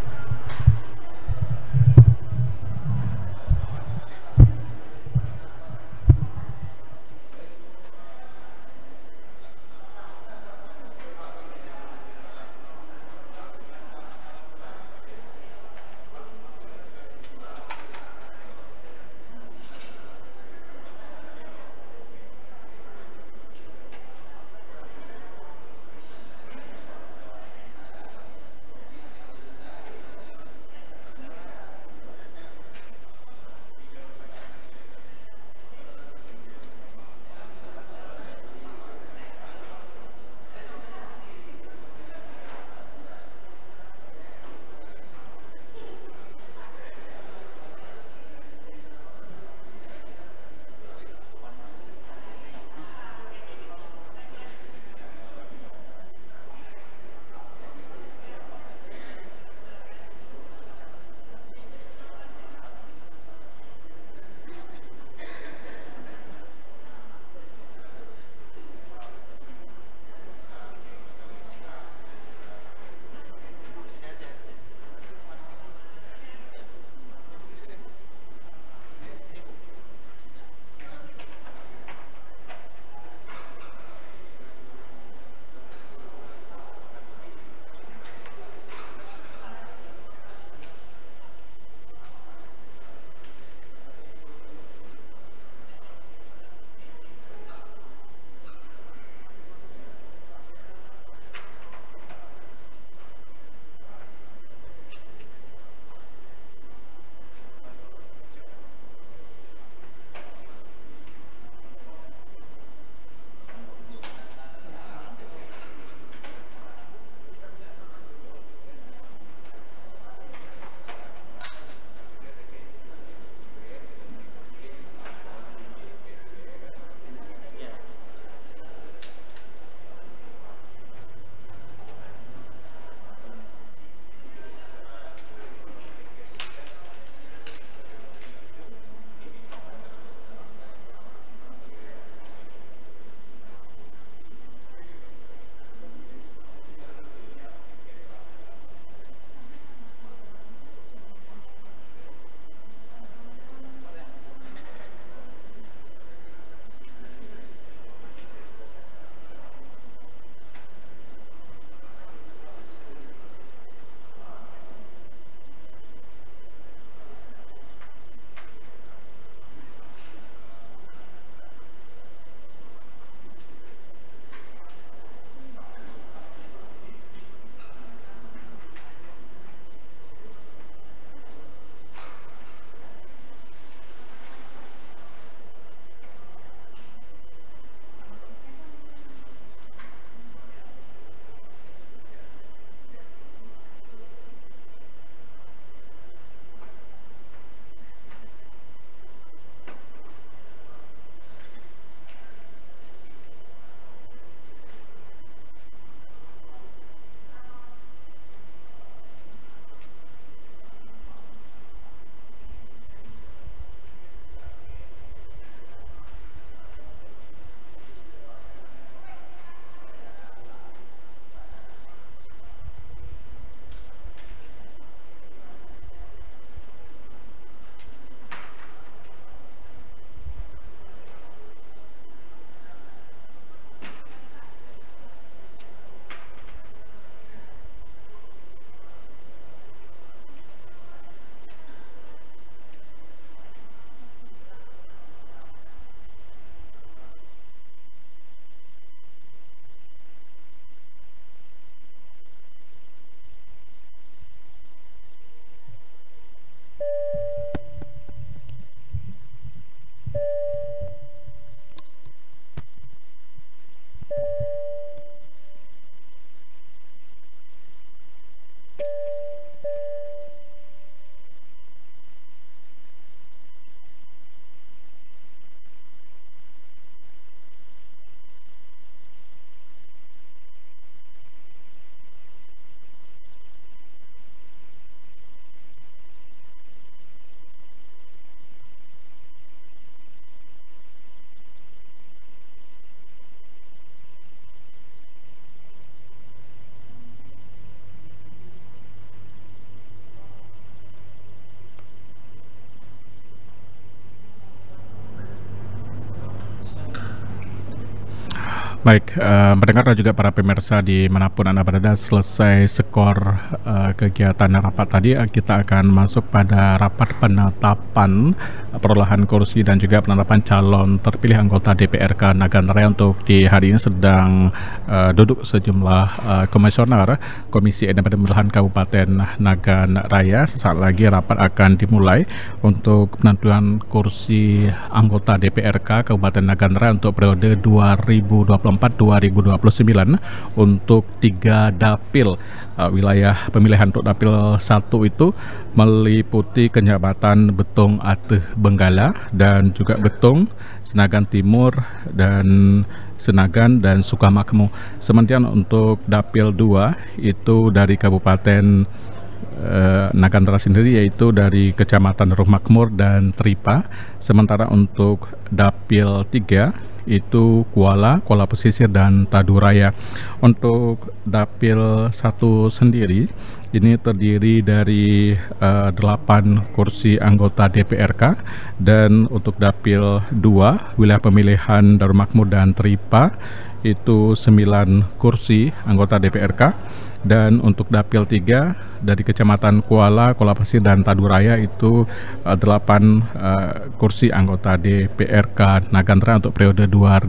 Baik, mendengar dan juga para pemirsa dimanapun Anda berada, selesai skor kegiatan rapat tadi, kita akan masuk pada rapat penetapan perolehan kursi dan juga penetapan calon terpilih anggota DPRK Nagan Raya. Untuk di hari ini sedang duduk sejumlah komisioner Komisi Independen Pemilihan Kabupaten Nagan Raya. Sesaat lagi rapat akan dimulai untuk penentuan kursi anggota DPRK Kabupaten Nagan Raya untuk periode 2024-2029 untuk 3 dapil. Wilayah pemilihan untuk dapil 1 itu meliputi Kecamatan Betong Ateh Benggala dan juga Betong, Senagan Timur dan Senagan dan Sukamakmur. Sementara untuk dapil 2 itu dari Kabupaten Nagan Raya sendiri, yaitu dari Kecamatan Rumah Makmur dan Tripa. Sementara untuk dapil 3 itu Kuala Pesisir dan Taduraya. Untuk dapil 1 sendiri ini terdiri dari 8 kursi anggota DPRK, dan untuk dapil 2 wilayah pemilihan Darul Makmur dan Tripa itu 9 kursi anggota DPRK, dan untuk dapil 3 dari Kecamatan Kuala Pesisir dan Taduraya itu 8 kursi anggota DPRK Nagan Raya untuk periode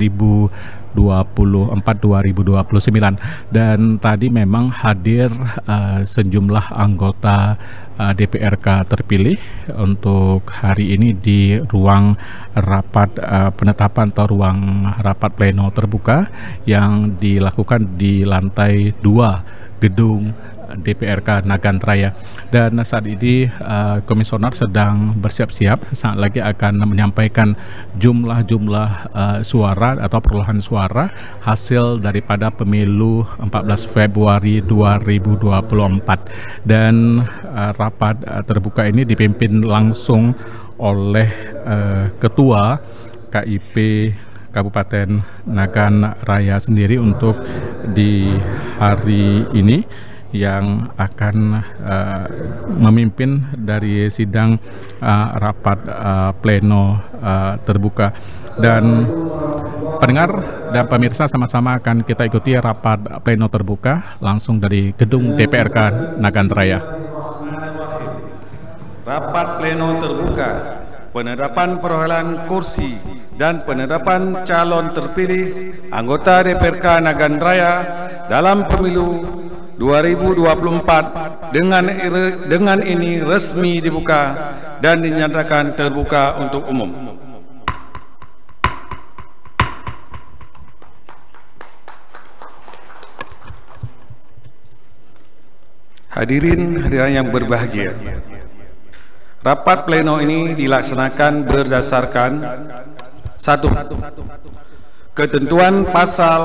2024-2029. Dan tadi memang hadir sejumlah anggota DPRK terpilih untuk hari ini di ruang rapat penetapan atau ruang rapat pleno terbuka yang dilakukan di lantai 2 gedung DPRK Nagan Raya. Dan saat ini komisioner sedang bersiap-siap, saat lagi akan menyampaikan jumlah-jumlah suara atau perolehan suara hasil daripada pemilu 14 Februari 2024. Dan rapat terbuka ini dipimpin langsung oleh Ketua KIP Kabupaten Nagan Raya sendiri untuk di hari ini, yang akan memimpin dari sidang rapat pleno terbuka. Dan pendengar dan pemirsa sama-sama akan kita ikuti rapat pleno terbuka langsung dari gedung DPRK Nagan Raya. Rapat pleno terbuka penetapan perolehan kursi dan penetapan calon terpilih anggota DPRK Nagan Raya dalam pemilu 2024 dengan ini resmi dibuka dan dinyatakan terbuka untuk umum. Hadirin yang berbahagia, rapat pleno ini dilaksanakan berdasarkan 1. Ketentuan pasal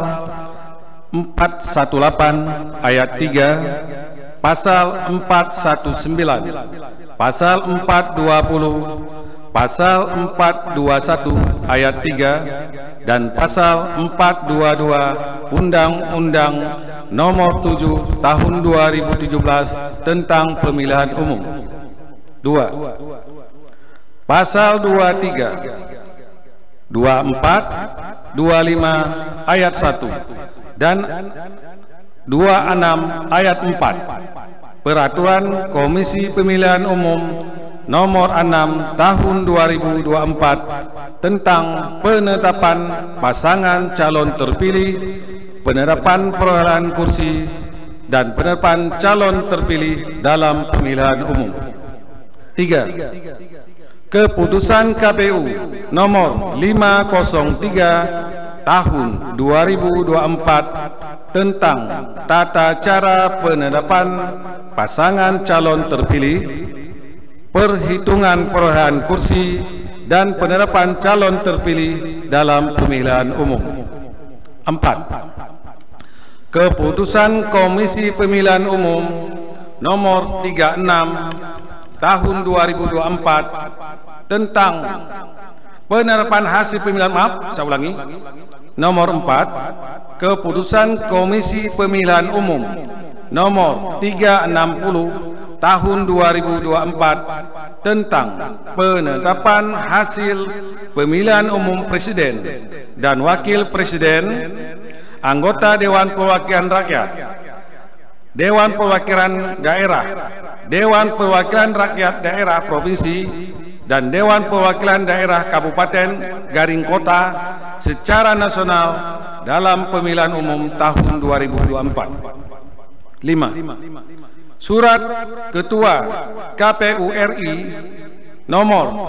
418 ayat 3, pasal 419, pasal 420, pasal 421 ayat 3, dan pasal 422 Undang-Undang Nomor 7 Tahun 2017 tentang Pemilihan Umum. 2. Pasal 23, 24, 25 ayat 1 dan 26 ayat 4 Peraturan Komisi Pemilihan Umum Nomor 6 Tahun 2024 tentang penetapan pasangan calon terpilih, penetapan perolehan kursi dan penetapan calon terpilih dalam pemilihan umum. 3. Keputusan KPU Nomor 503 Tahun 2024 tentang tata cara penetapan pasangan calon terpilih, perhitungan perolehan kursi dan penetapan calon terpilih dalam pemilihan umum. 4. Keputusan Komisi Pemilihan Umum Nomor 36 Tahun 2024 tentang penerapan hasil pemilihan, Nomor 4. Keputusan Komisi Pemilihan Umum Nomor 360 Tahun 2024 tentang penetapan hasil pemilihan umum presiden dan wakil presiden anggota Dewan Perwakilan Rakyat, Dewan Perwakilan Daerah, Dewan Perwakilan Rakyat Daerah Provinsi, dan Dewan Perwakilan Daerah Kabupaten Garing Kota secara nasional dalam pemilihan umum tahun 2024. 5. Surat Ketua KPU RI nomor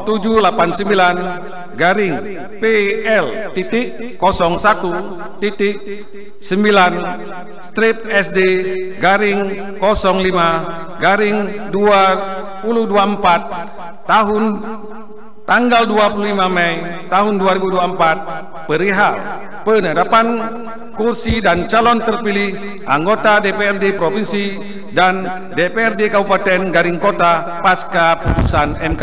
789.01-01-5/2024 tahun tanggal 25 Mei tahun 2024 perihal penetapan kursi dan calon terpilih anggota DPRD Provinsi dan DPRD Kabupaten Garing Kota pasca putusan MK.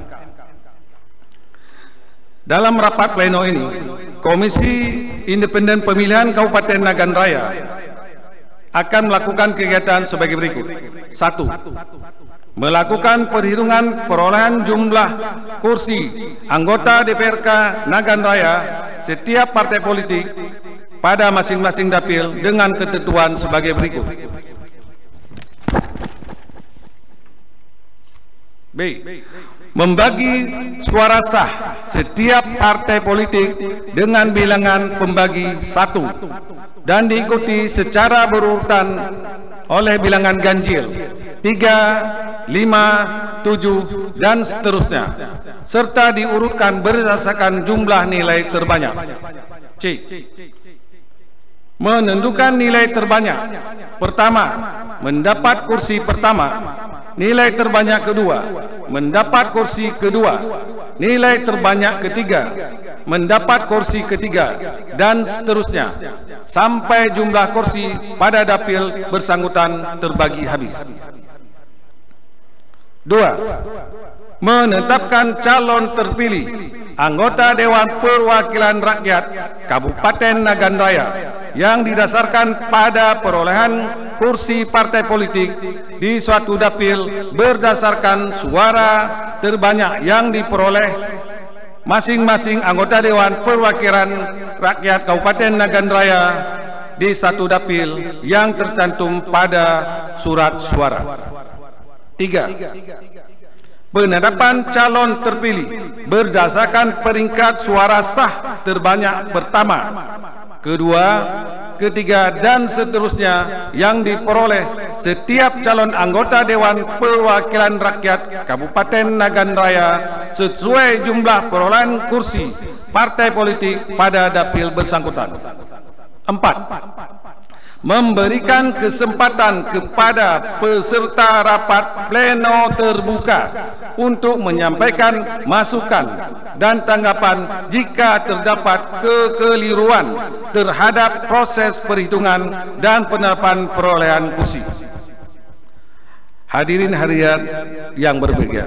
Dalam rapat pleno ini, Komisi Independen Pemilihan Kabupaten Nagan Raya akan melakukan kegiatan sebagai berikut. 1. Melakukan perhitungan perolehan jumlah kursi anggota DPRK Nagan Raya setiap partai politik pada masing-masing dapil dengan ketentuan sebagai berikut. B. Membagi suara sah setiap partai politik dengan bilangan pembagi 1 dan diikuti secara berurutan oleh bilangan ganjil 3, 5, 7 dan seterusnya, serta diurutkan berdasarkan jumlah nilai terbanyak. C. Menentukan nilai terbanyak. Pertama, mendapat kursi pertama. Nilai terbanyak kedua, mendapat kursi kedua. Nilai terbanyak ketiga, mendapat kursi ketiga, dan seterusnya sampai jumlah kursi pada dapil bersangkutan terbagi habis. 2. Menetapkan calon terpilih anggota Dewan Perwakilan Rakyat Kabupaten Nagan Raya yang didasarkan pada perolehan kursi partai politik di suatu dapil berdasarkan suara terbanyak yang diperoleh masing-masing anggota Dewan Perwakilan Rakyat Kabupaten Nagan Raya di satu dapil yang tercantum pada surat suara. 3. Penetapan calon terpilih berdasarkan peringkat suara sah terbanyak pertama, kedua, ketiga, dan seterusnya yang diperoleh setiap calon anggota Dewan Perwakilan Rakyat Kabupaten Nagan Raya sesuai jumlah perolehan kursi partai politik pada dapil bersangkutan. 4. Memberikan kesempatan kepada peserta rapat pleno terbuka untuk menyampaikan masukan dan tanggapan jika terdapat kekeliruan terhadap proses perhitungan dan penetapan perolehan kursi. Hadirin hadirat yang berbahagia,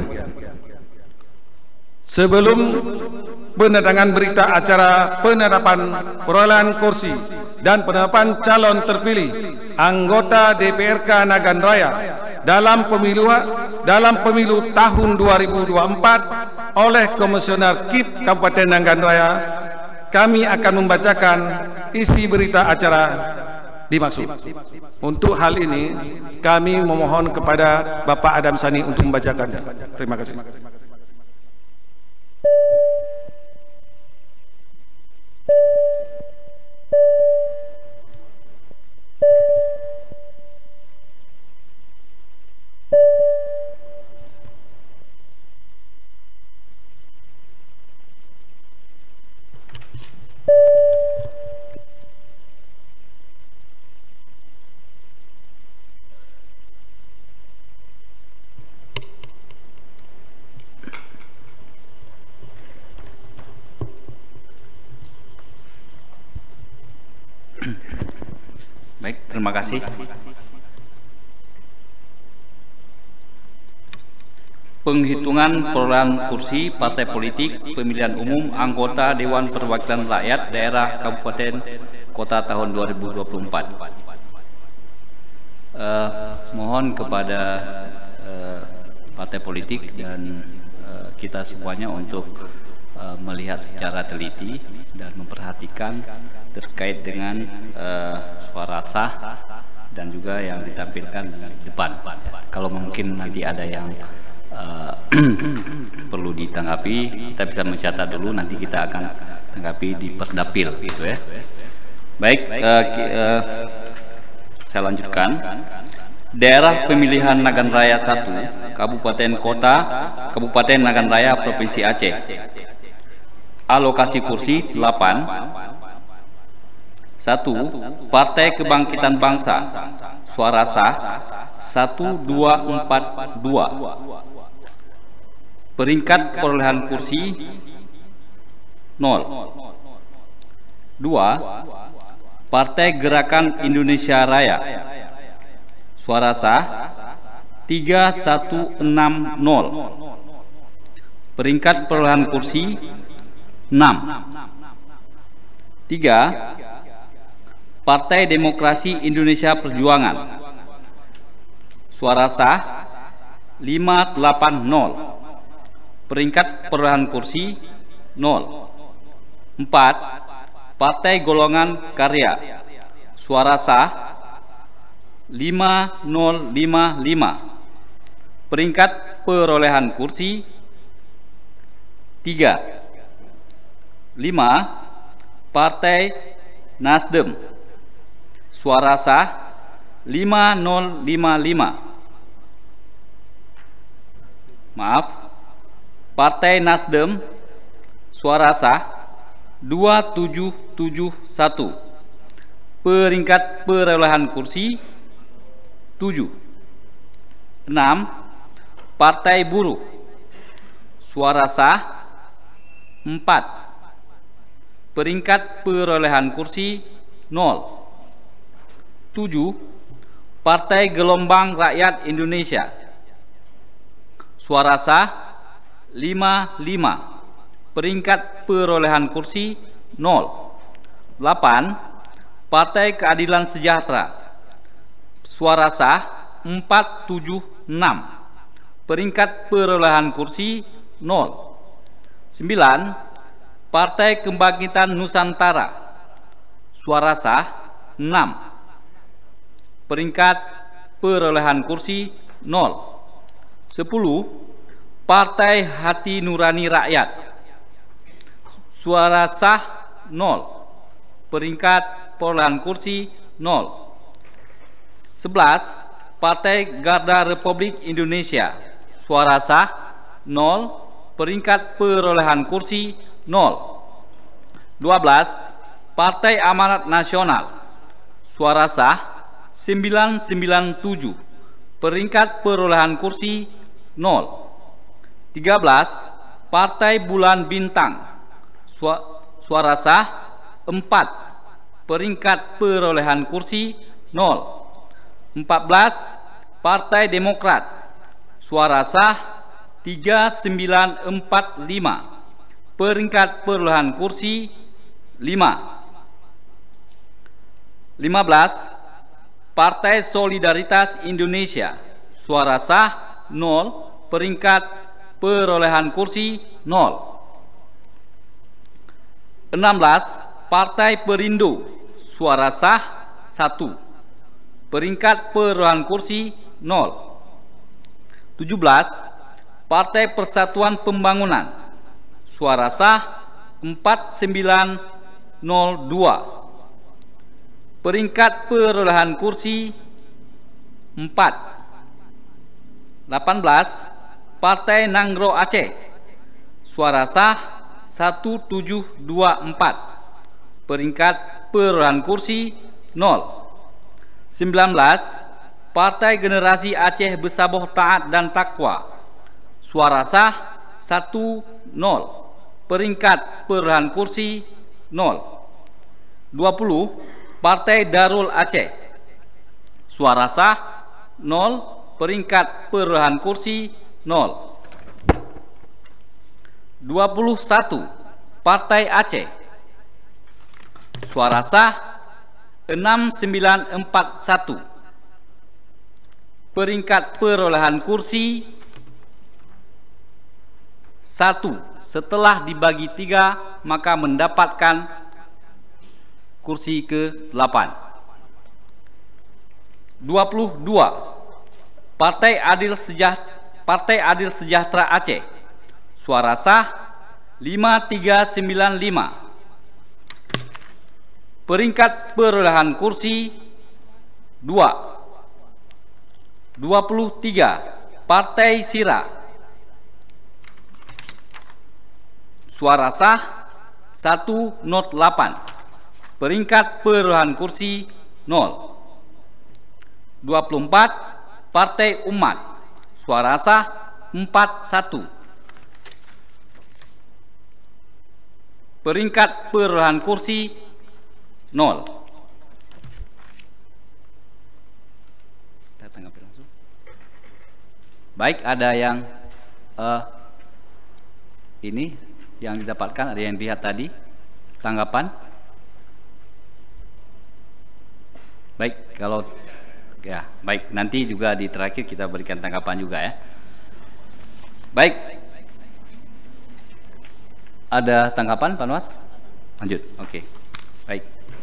sebelum penerangan berita acara penetapan perolehan kursi dan penetapan calon terpilih anggota DPRK Nagan Raya dalam pemilu tahun 2024 oleh Komisioner KIP Kabupaten Nagan Raya, kami akan membacakan isi berita acara dimaksud. Untuk hal ini kami memohon kepada Bapak Adam Sani untuk membacakannya. Terima kasih. Baik, terima kasih. Penghitungan perolehan kursi partai politik pemilihan umum anggota Dewan Perwakilan Rakyat Daerah Kabupaten Kota tahun 2024. Mohon kepada partai politik dan kita semuanya untuk melihat secara teliti dan memperhatikan terkait dengan suara sah dan juga yang ditampilkan di depan. Kalau mungkin nanti ada yang perlu ditanggapi, kita bisa mencatat dulu, nanti kita akan tanggapi di perdapil gitu ya. Baik, saya lanjutkan. Daerah pemilihan Nagan Raya 1, Kabupaten Kota, Kabupaten Nagan Raya, Provinsi Aceh. Alokasi kursi 8. 1. Partai Kebangkitan Bangsa, suara sah 1242. Peringkat perolehan kursi 0. 2. Partai Gerakan Indonesia Raya, suara sah 3160. Peringkat perolehan kursi 6. 3. Partai Demokrasi Indonesia Perjuangan, suara sah 580. Peringkat perolehan kursi 0. 4. Partai Golongan Karya, suara sah 5055. Peringkat perolehan kursi 3. 5. Partai Nasdem, suara sah 5055. Maaf, Partai Nasdem, suara sah 2771. Peringkat perolehan kursi 7. 6. Partai Buruh, suara sah 4. Peringkat perolehan kursi 0. 7. Partai Gelombang Rakyat Indonesia, suara sah 55. Peringkat perolehan kursi 0. 8. Partai Keadilan Sejahtera, suara sah 476. Peringkat perolehan kursi 0. 9. Partai Kebangkitan Nusantara, suara sah 6. Peringkat perolehan kursi 0. 10. Partai Hati Nurani Rakyat, suara sah 0. Peringkat perolehan kursi 0. 11. Partai Garda Republik Indonesia, suara sah 0. Peringkat perolehan kursi 0. 12. Partai Amanat Nasional, suara sah 997. Peringkat perolehan kursi 0. 13. Partai Bulan Bintang, suara sah 4. Peringkat perolehan kursi 0. 14. Partai Demokrat, suara sah 3945. Peringkat perolehan kursi 5. 15. Partai Solidaritas Indonesia, suara sah 0. Peringkat perolehan kursi 0. 16. Partai Perindo, suara sah 1. Peringkat perolehan kursi 0. 17. Partai Persatuan Pembangunan, suara sah 4902. Peringkat perolehan kursi 4. 18. Partai Nanggro Aceh, suara sah 1724. Peringkat perolehan kursi 0. 19. Partai Generasi Aceh Besaboh Taat dan Takwa, suara sah 10. Peringkat perolehan kursi 0. 20. Partai Darul Aceh, suara sah 0. Peringkat perolehan kursi 0. 21. Partai Aceh, suara sah 6941. Peringkat perolehan kursi 1. Setelah dibagi 3 maka mendapatkan kursi ke-8. 22. Partai Adil Sejahtera Aceh, suara sah 5395. Peringkat perolehan kursi 2. 23. Partai Sira, suara sah 108. Peringkat perolehan kursi 0. 24. Partai Umat, suara sah 41. Peringkat perolehan kursi 0. Kita tanggapi langsung. Baik, ada yang ini yang didapatkan, ada yang dilihat tadi tanggapan. Baik, kalau ya, baik, nanti juga di terakhir kita berikan tanggapan juga ya. Baik. Ada tanggapan Pak Nuas? Lanjut. Oke. Baik.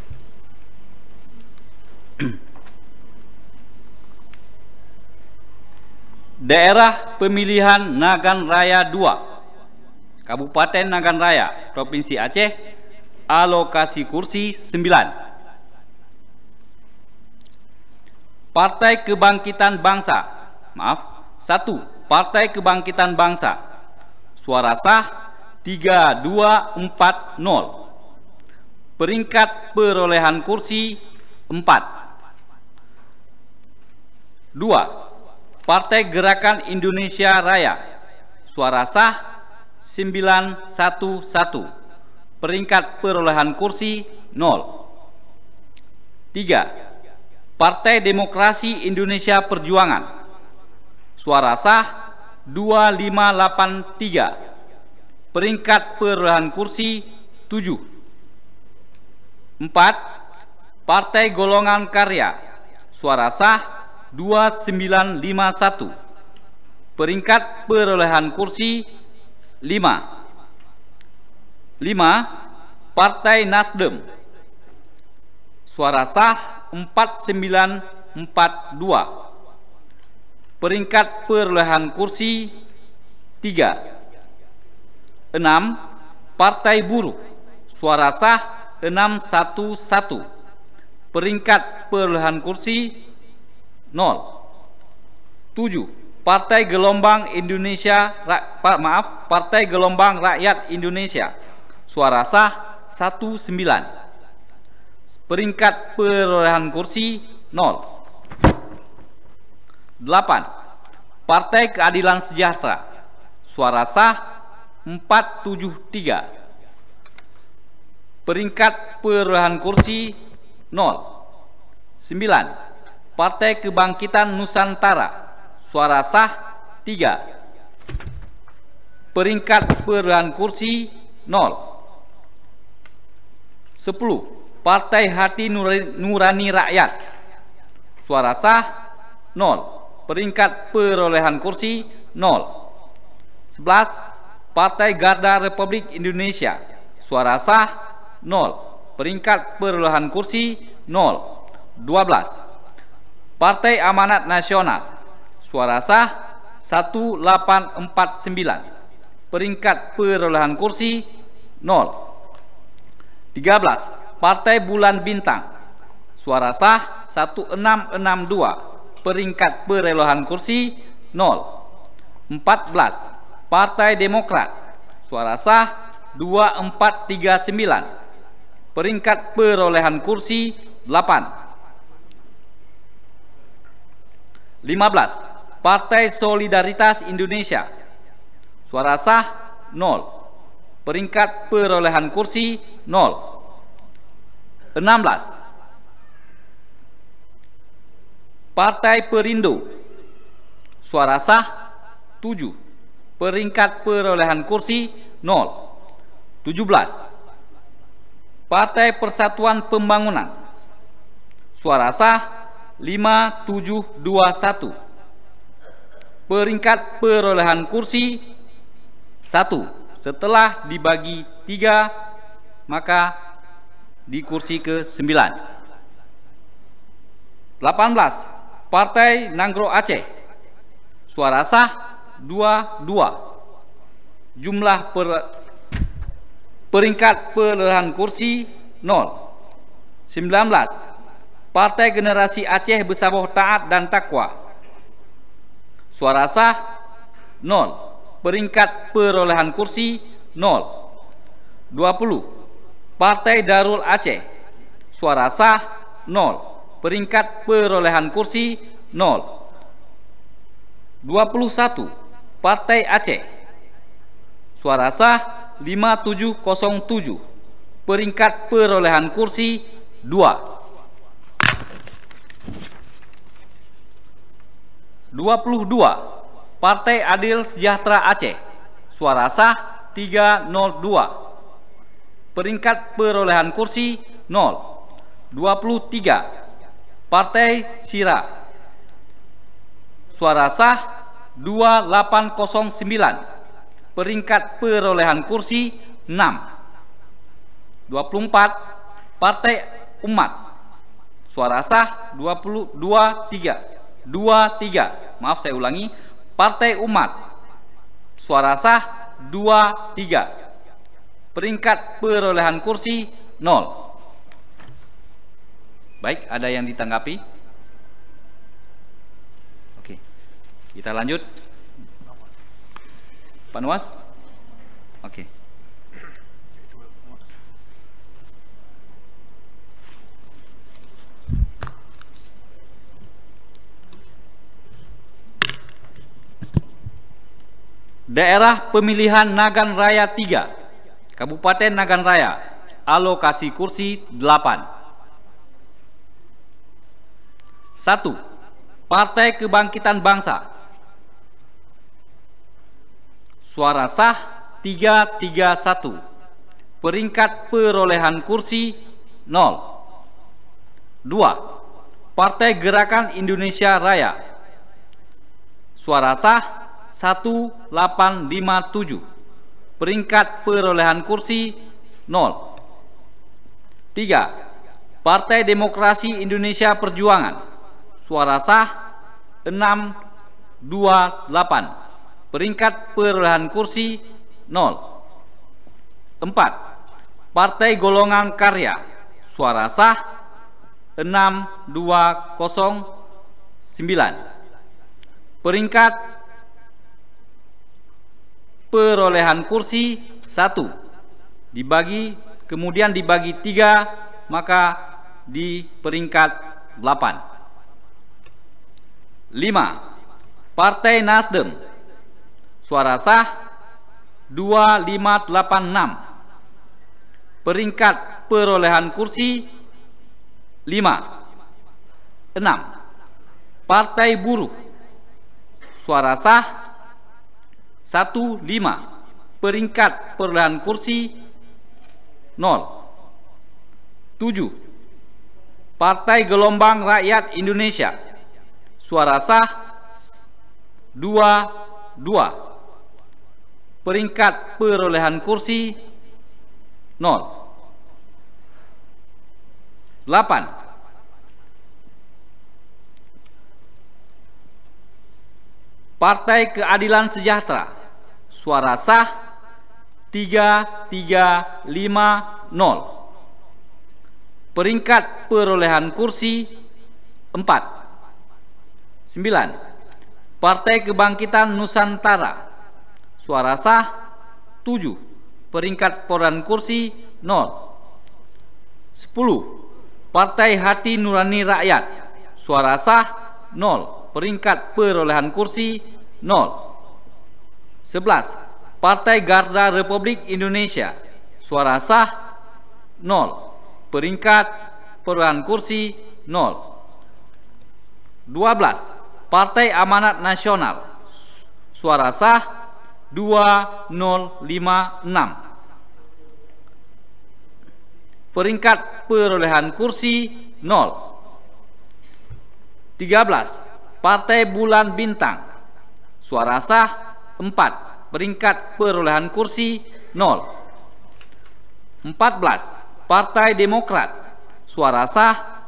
Daerah pemilihan Nagan Raya 2, Kabupaten Nagan Raya, Provinsi Aceh, alokasi kursi 9. Partai Kebangkitan Bangsa, 1. Partai Kebangkitan Bangsa, suara sah 3240. Peringkat perolehan kursi 4. 2. Partai Gerakan Indonesia Raya, suara sah 911. Peringkat perolehan kursi 0. 3. Partai Demokrasi Indonesia Perjuangan, suara sah 2583. Peringkat perolehan kursi 7. 4. Partai Golongan Karya, suara sah 2951. Peringkat perolehan kursi 5. 5. Partai Nasdem, suara sah 4942. Peringkat perolehan kursi 3. 6. Partai Buruh, suara sah 611. Peringkat perolehan kursi 0. 7. Partai Gelombang Partai Gelombang Rakyat Indonesia, suara sah 19. Peringkat perolehan kursi 0. 8. Partai Keadilan Sejahtera, suara sah 473. Peringkat perolehan kursi 0. 9. Partai Kebangkitan Nusantara, suara sah 3. Peringkat perolehan kursi 0. 10. Partai Hati Nurani Rakyat, suara sah 0. Peringkat perolehan kursi 0. 11. Partai Garda Republik Indonesia, suara sah 0. Peringkat perolehan kursi 0. 12. Partai Amanat Nasional, suara sah 1849. Peringkat perolehan kursi 0. 13. Partai Bulan Bintang, suara sah 1662. Peringkat perolehan kursi 0. 14. Partai Demokrat, suara sah 2439. Peringkat perolehan kursi 8. 15. Partai Solidaritas Indonesia, suara sah 0. Peringkat perolehan kursi 0. 16. Partai Perindo, suara sah 7. Peringkat perolehan kursi 0. 17. Partai Persatuan Pembangunan, suara sah 5721. Peringkat perolehan kursi 1. Setelah dibagi 3, maka di kursi ke-9. 18. Partai Nanggro Aceh, suara sah 22. Jumlah peringkat perolehan kursi 0. 19. Partai Generasi Aceh Bersama Taat dan Takwa, suara sah 0. Peringkat perolehan kursi 0. 20. Partai Darul Aceh, suara sah 0. Peringkat perolehan kursi 0. 21. Partai Aceh, suara sah 5707. Peringkat perolehan kursi 2. 22. Partai Adil Sejahtera Aceh, suara sah 302. Peringkat perolehan kursi 0. 23. Partai Sira, suara sah 2809. Peringkat perolehan kursi 6. 24. Partai Umat, suara sah 23. Maaf, saya ulangi. Partai Umat, suara sah 23. Peringkat perolehan kursi 0. Baik, ada yang ditanggapi? Oke, kita lanjut. Pak Nuwas? Oke. Daerah Pemilihan Nagan Raya 3, Kabupaten Nagan Raya, alokasi kursi 8. 1. Partai Kebangkitan Bangsa, suara sah 331. Peringkat perolehan kursi 0. 2. Partai Gerakan Indonesia Raya, suara sah 1857. Peringkat perolehan kursi 0. 3. Partai Demokrasi Indonesia Perjuangan, suara sah 628. Peringkat perolehan kursi 0. 4. Partai Golongan Karya, suara sah 6209. Peringkat perolehan kursi 1. Kemudian dibagi 3, maka di peringkat 8. 5. Partai Nasdem, suara sah 2586. Peringkat perolehan kursi 5. 6. Partai Buruh, suara sah 15. Peringkat perolehan kursi 0. 7. Partai Gelombang Rakyat Indonesia, suara sah 22. Peringkat perolehan kursi 0. 8. Partai Keadilan Sejahtera, suara sah 3350. Peringkat perolehan kursi 4. 9. Partai Kebangkitan Nusantara, suara sah 7. Peringkat perolehan kursi 0. 10. Partai Hati Nurani Rakyat, suara sah 0. Peringkat perolehan kursi 0. 11. Partai Garda Republik Indonesia, suara sah 0. Peringkat perolehan kursi 0. 12. Partai Amanat Nasional, suara sah 2056. Peringkat perolehan kursi 0. 13. Partai Bulan Bintang, suara sah 4. Peringkat perolehan kursi 0. 14. Partai Demokrat, suara sah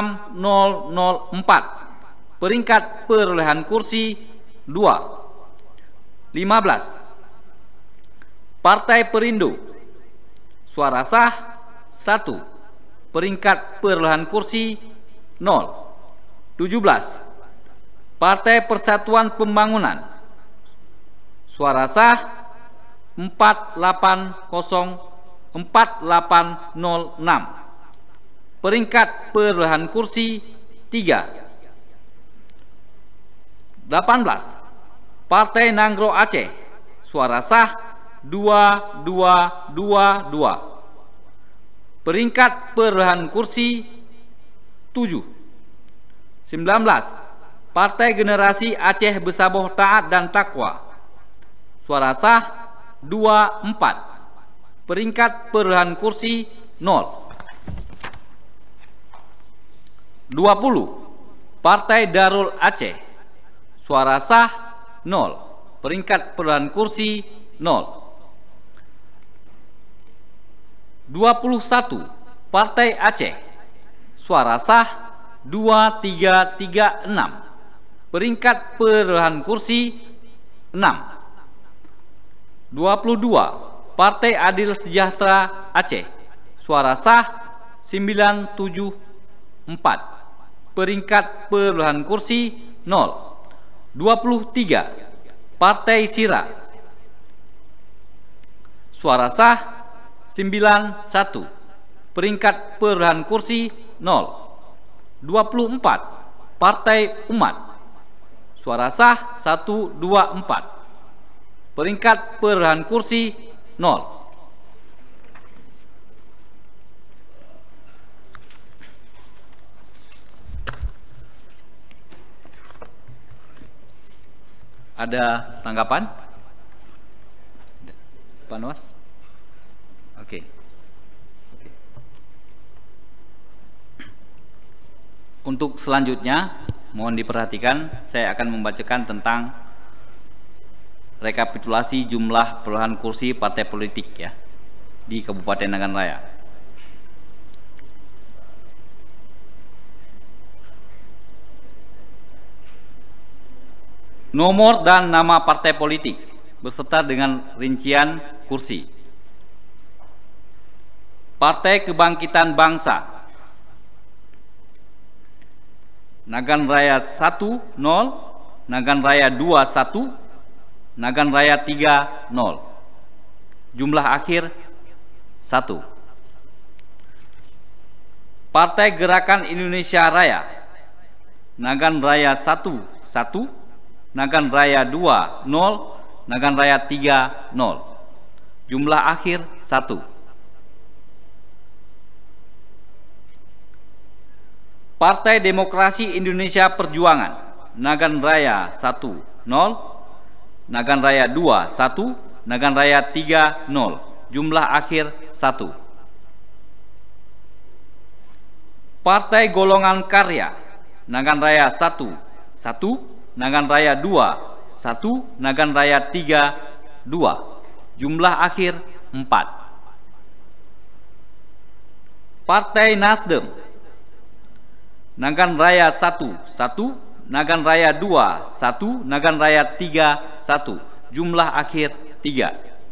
6004. Peringkat perolehan kursi 2. 15. Partai Perindo, suara sah 1. Peringkat perolehan kursi 0. 17. Partai Persatuan Pembangunan, suara sah 4806. Peringkat perolehan kursi 3. 18. Partai Nanggro Aceh, suara sah 2222. Peringkat perolehan kursi 7. 19. Partai Generasi Aceh Besaboh Taat dan Takwa, suara sah 24. Peringkat perolehan kursi 0. 20. Partai Darul Aceh, suara sah 0. Peringkat perolehan kursi 0. 21. Partai Aceh, suara sah 2336. Peringkat perolehan kursi 6. 22. Partai Adil Sejahtera Aceh, suara sah 974. Peringkat perolehan kursi 0. 23. Partai Sira, suara sah 91. Peringkat perolehan kursi 0. 24. Partai Umat, suara sah 124. Peringkat perolehan kursi 0. Ada tanggapan? Pak Nos? Oke. Untuk selanjutnya, mohon diperhatikan, saya akan membacakan tentang rekapitulasi jumlah perolehan kursi partai politik ya di Kabupaten Nagan Raya. Nomor dan nama partai politik beserta dengan rincian kursi. Partai Kebangkitan Bangsa, Nagan Raya 1 0, Nagan Raya 2 1, Nagan Raya 3 0. Jumlah akhir 1. Partai Gerakan Indonesia Raya, Nagan Raya 1 1, Nagan Raya 2 0, Nagan Raya 3 0. Jumlah akhir 1. Partai Demokrasi Indonesia Perjuangan, Nagan Raya 1 0, Nagan Raya 2 1, Nagan Raya 3 0. Jumlah akhir 1. Partai Golongan Karya, Nagan Raya 1 1, Nagan Raya 2 1, Nagan Raya 3 2. Jumlah akhir 4. Partai Nasdem, Nagan Raya 1 1, Nagan Raya 2 1, Nagan Raya 3 1. Jumlah akhir 3.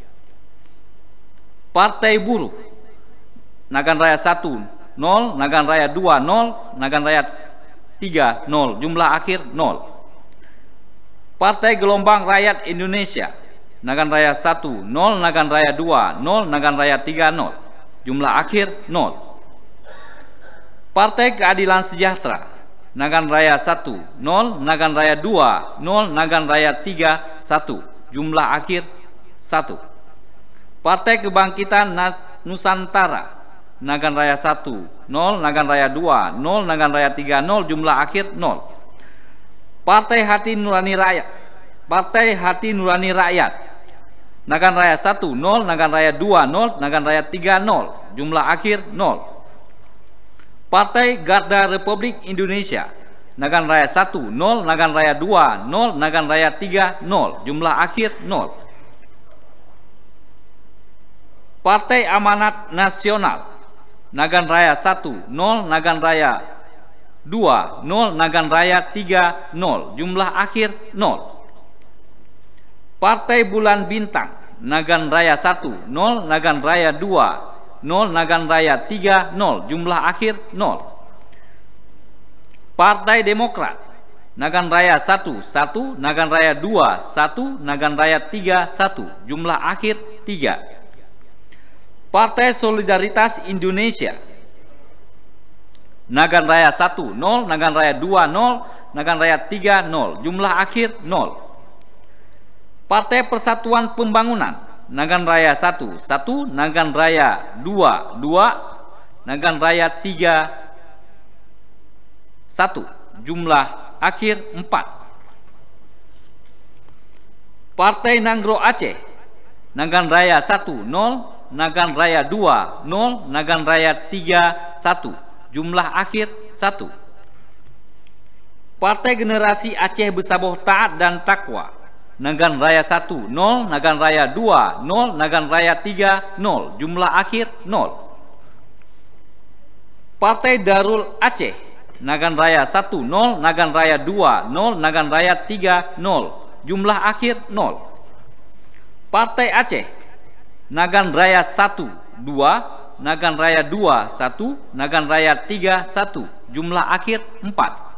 Partai Buruh, Nagan Raya 1 0, Nagan Raya 2 0, Nagan Raya 3 0. Jumlah akhir 0. Partai Gelombang Rakyat Indonesia, Nagan Raya 1 0, Nagan Raya 2 0, Nagan Raya 3 0. Jumlah akhir 0. Partai Keadilan Sejahtera, Nagan Raya 1 0, Nagan Raya 2 0, Nagan Raya 3 1. Jumlah akhir 1. Partai Kebangkitan Nusantara, Nagan Raya 1 0, Nagan Raya 2 0, Nagan Raya 3 0. Jumlah akhir 0. Partai Hati Nurani Rakyat, Partai Hati Nurani Rakyat, Nagan Raya 1 0, Nagan Raya 2 0, Nagan Raya 3 0. Jumlah akhir 0. Partai Garda Republik Indonesia, Nagan Raya 1 0, Nagan Raya 2 0, Nagan Raya 3 0. Jumlah akhir 0. Partai Amanat Nasional, Nagan Raya 1, 0, Nagan Raya 2, 0, Nagan Raya 3, 0. Jumlah akhir 0. Partai Bulan Bintang, Nagan Raya 1, 0, Nagan Raya 2, 0, Nagan Raya 3, 0. Jumlah akhir 0. Partai Demokrat, Nagan Raya 1, 1, Nagan Raya 2, 1, Nagan Raya 3, 1. Jumlah akhir 3. Partai Solidaritas Indonesia, Nagan Raya 1, 0, Nagan Raya 2, 0, Nagan Raya 3, 0. Jumlah akhir 0. Partai Persatuan Pembangunan, Nagan Raya 1, 1, Nagan Raya 2, 2, Nagan Raya 3, 1. Jumlah akhir 4. Partai Nangro Aceh, Nagan Raya 1, 0, Nagan Raya 2, 0, Nagan Raya 3, 1. Jumlah akhir 1. Partai Generasi Aceh Besaboh Taat dan Takwa, Nagan Raya 1, 0, Nagan Raya 2, 0, Nagan Raya 3, 0. Jumlah akhir 0. Partai Darul Aceh, Nagan Raya 1, 0, Nagan Raya 2, 0, Nagan Raya 3, 0. Jumlah akhir 0. Partai Aceh, Nagan Raya 1, 2, Nagan Raya 2, 1, Nagan Raya 3, 1. Jumlah akhir 4.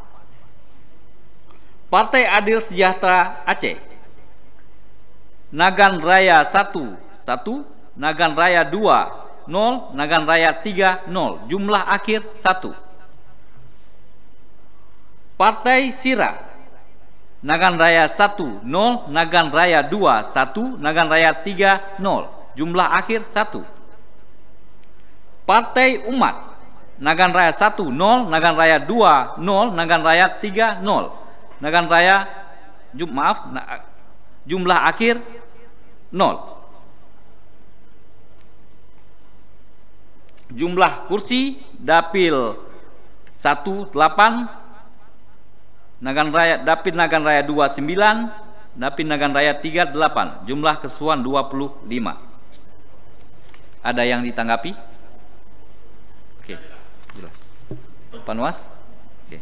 Partai Adil Sejahtera Aceh, Nagan Raya 1, 1, Nagan Raya 2, 0, Nagan Raya 3, 0. Jumlah akhir 1. Partai Sira, Nagan Raya 1, 0, Nagan Raya 2, 1, Nagan Raya 3, 0. Jumlah akhir 1. Partai Umat, Nagan Raya 1, 0, Nagan Raya 2, 0, Nagan Raya 3, 0. Nagan Raya, jumlah akhir 0. Jumlah kursi Dapil 1, 8, Dapil Nagan Raya 2, 9, Dapil Nagan Raya 3, 8. Jumlah keseluruhan 25. Ada yang ditanggapi? Oke, jelas. Panwas? Oke.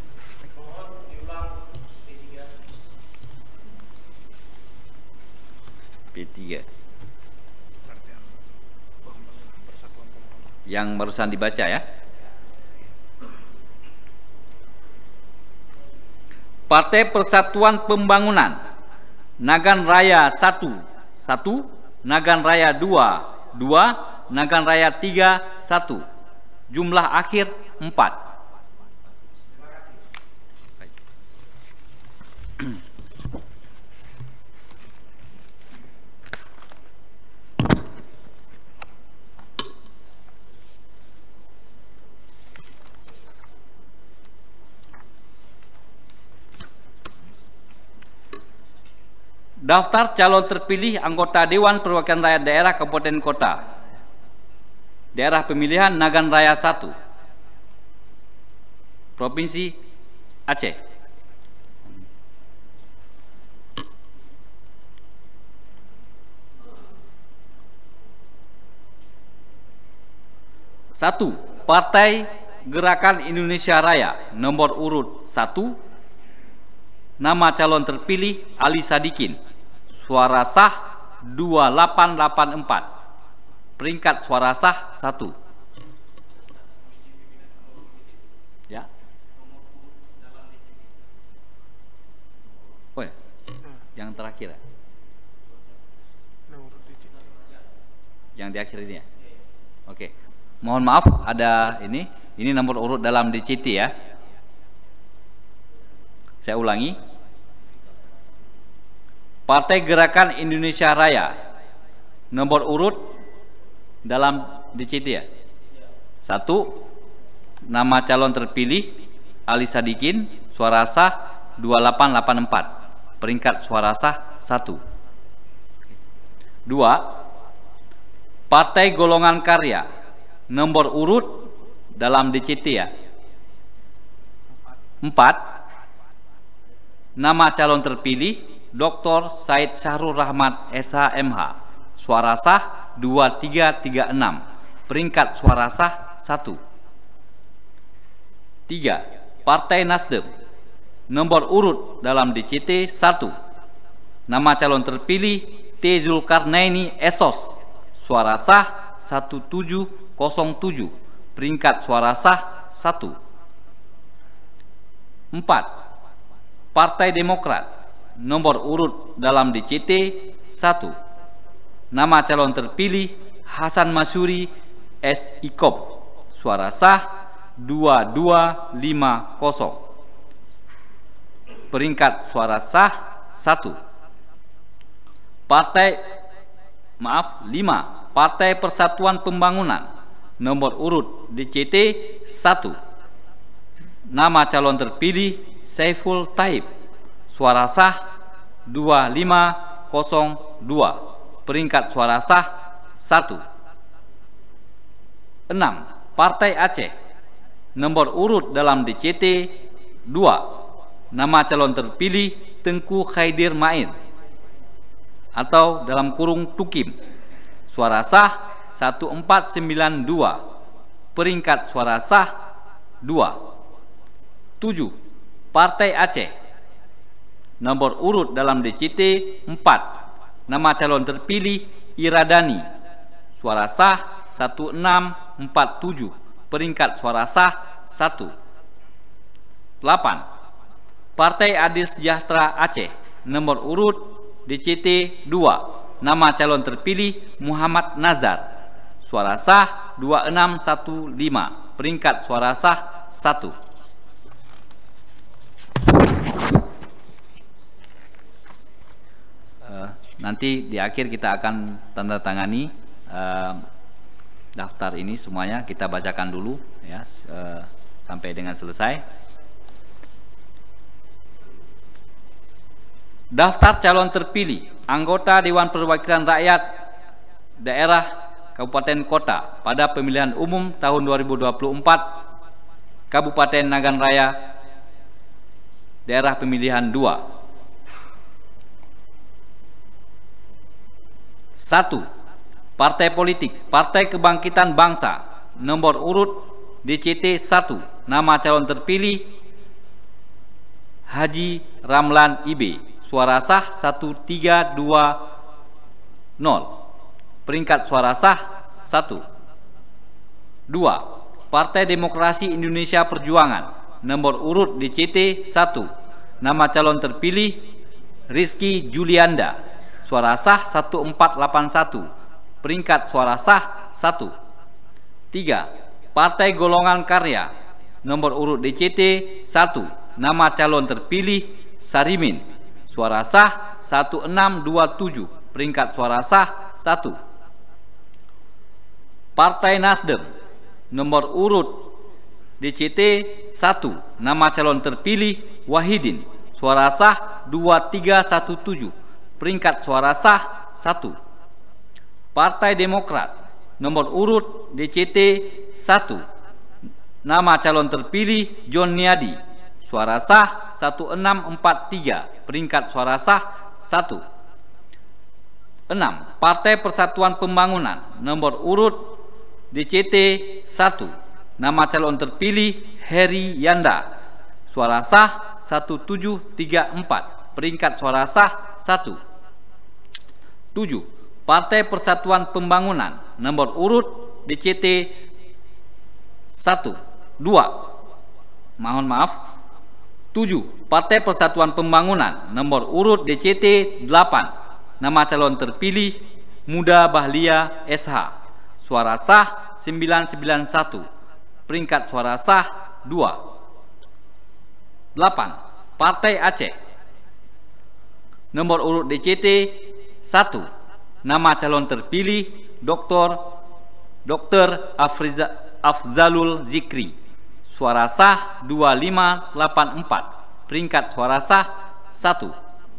P3. Yang barusan dibaca ya. Partai Persatuan Pembangunan, Nagan Raya 1, 1, Nagan Raya 2, 2, Nagan Raya 3, 1. Jumlah akhir 4. Daftar calon terpilih anggota Dewan Perwakilan Rakyat Daerah Kabupaten Kota. Daerah pemilihan Nagan Raya 1. Provinsi Aceh. Satu, Partai Gerakan Indonesia Raya, nomor urut 1. Nama calon terpilih Ali Sadikin. Suara sah 2884. Peringkat suara sah 1. Ya. Oh ya. Yang terakhir ya. Yang di akhir ini ya. Oke. Mohon maaf ada ini nomor urut dalam DCT ya. Saya ulangi. Partai Gerakan Indonesia Raya, nomor urut dalam DCT ya. 1. Nama calon terpilih Ali Sadikin, suara sah 2884. Peringkat suara sah 1. 2. Partai Golongan Karya, nomor urut dalam DCT ya. 4. Nama calon terpilih Dr. Said Syahrul Rahmat SH MH, suara sah 2336. Peringkat suara sah 1. 3. Partai Nasdem. Nomor urut dalam DCT 1. Nama calon terpilih T. Zulkarnaini Esos. Suara sah 1707. Peringkat suara sah 1. 4. Partai Demokrat. Nomor urut dalam DCT 1. Nama calon terpilih Hasan Masyuri S. Ikob. Suara sah 2250. Peringkat suara sah 1. 5. Partai Persatuan Pembangunan. Nomor urut DCT 1. Nama calon terpilih Saiful Taib. Suara sah 2502. Peringkat suara sah 1. 6. Partai Aceh. Nomor urut dalam DCT 2. Nama calon terpilih Tengku Khaidir Main atau dalam kurung Tukim. Suara sah 1492. Peringkat suara sah 2. 7. Partai Aceh. Nomor urut dalam DCT 4. Nama calon terpilih Iradani. Suara sah 1647. Peringkat suara sah 1. 8. Partai Adil Sejahtera Aceh. Nomor urut DCT 2. Nama calon terpilih Muhammad Nazar. Suara sah 2615. Peringkat suara sah 1. Nanti di akhir kita akan tanda tangani daftar ini semuanya. Kita bacakan dulu ya sampai dengan selesai. Daftar calon terpilih anggota Dewan Perwakilan Rakyat Daerah Kabupaten Kota pada pemilihan umum tahun 2024 Kabupaten Nagan Raya Daerah Pemilihan 2. 1. Partai politik Partai Kebangkitan Bangsa. Nomor urut DCT 1. Nama calon terpilih Haji Ramlan IB. Suara sah 1320. Peringkat suara sah 1. 2. Partai Demokrasi Indonesia Perjuangan. Nomor urut DCT 1. Nama calon terpilih Rizky Julianda. Suara sah 1481. Peringkat suara sah 1. 3. Partai Golongan Karya. Nomor urut DCT 1. Nama calon terpilih Sarimin. Suara sah 1627. Peringkat suara sah 1. Partai Nasdem. Nomor urut DCT 1. Nama calon terpilih Wahidin. Suara sah 2317. Peringkat suara sah 1. Partai Demokrat. Nomor urut DCT 1. Nama calon terpilih John Niadi. Suara sah 1643. Peringkat suara sah 1. 6. Partai Persatuan Pembangunan. Nomor urut DCT 1. Nama calon terpilih Heri Yanda. Suara sah 1734. Peringkat suara sah 1. 7. Partai Persatuan Pembangunan. Nomor urut DCT 2. Mohon maaf. 7. Partai Persatuan Pembangunan. Nomor urut DCT 8. Nama calon terpilih Muda Bahlia SH. Suara sah 991. Peringkat suara sah 2. 8. Partai Aceh. Nomor urut DCT 1. Nama calon terpilih Dr. Afzalul Zikri. Suara sah 2584. Peringkat suara sah 1.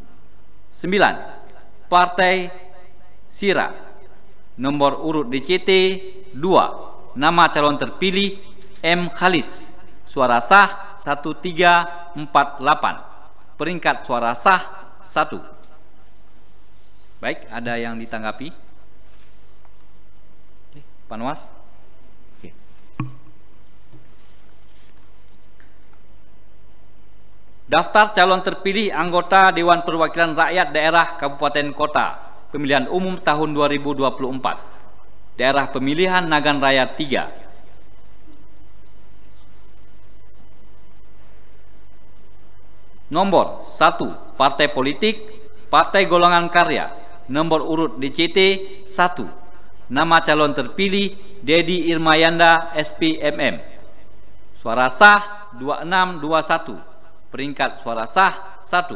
9. Partai Sira. Nomor urut DCT 2. Nama calon terpilih M. Khalis. Suara sah 1348. Peringkat suara sah 1. Baik, ada yang ditanggapi? Panwas? Oke. Daftar calon terpilih anggota Dewan Perwakilan Rakyat Daerah Kabupaten Kota Pemilihan Umum tahun 2024. Daerah Pemilihan Nagan Raya 3. Nomor 1. Partai Politik Partai Golongan Karya. Nomor urut DCT 1. Nama calon terpilih Dedi Irmayanda SPMM. Suara sah 2621. Peringkat suara sah 1.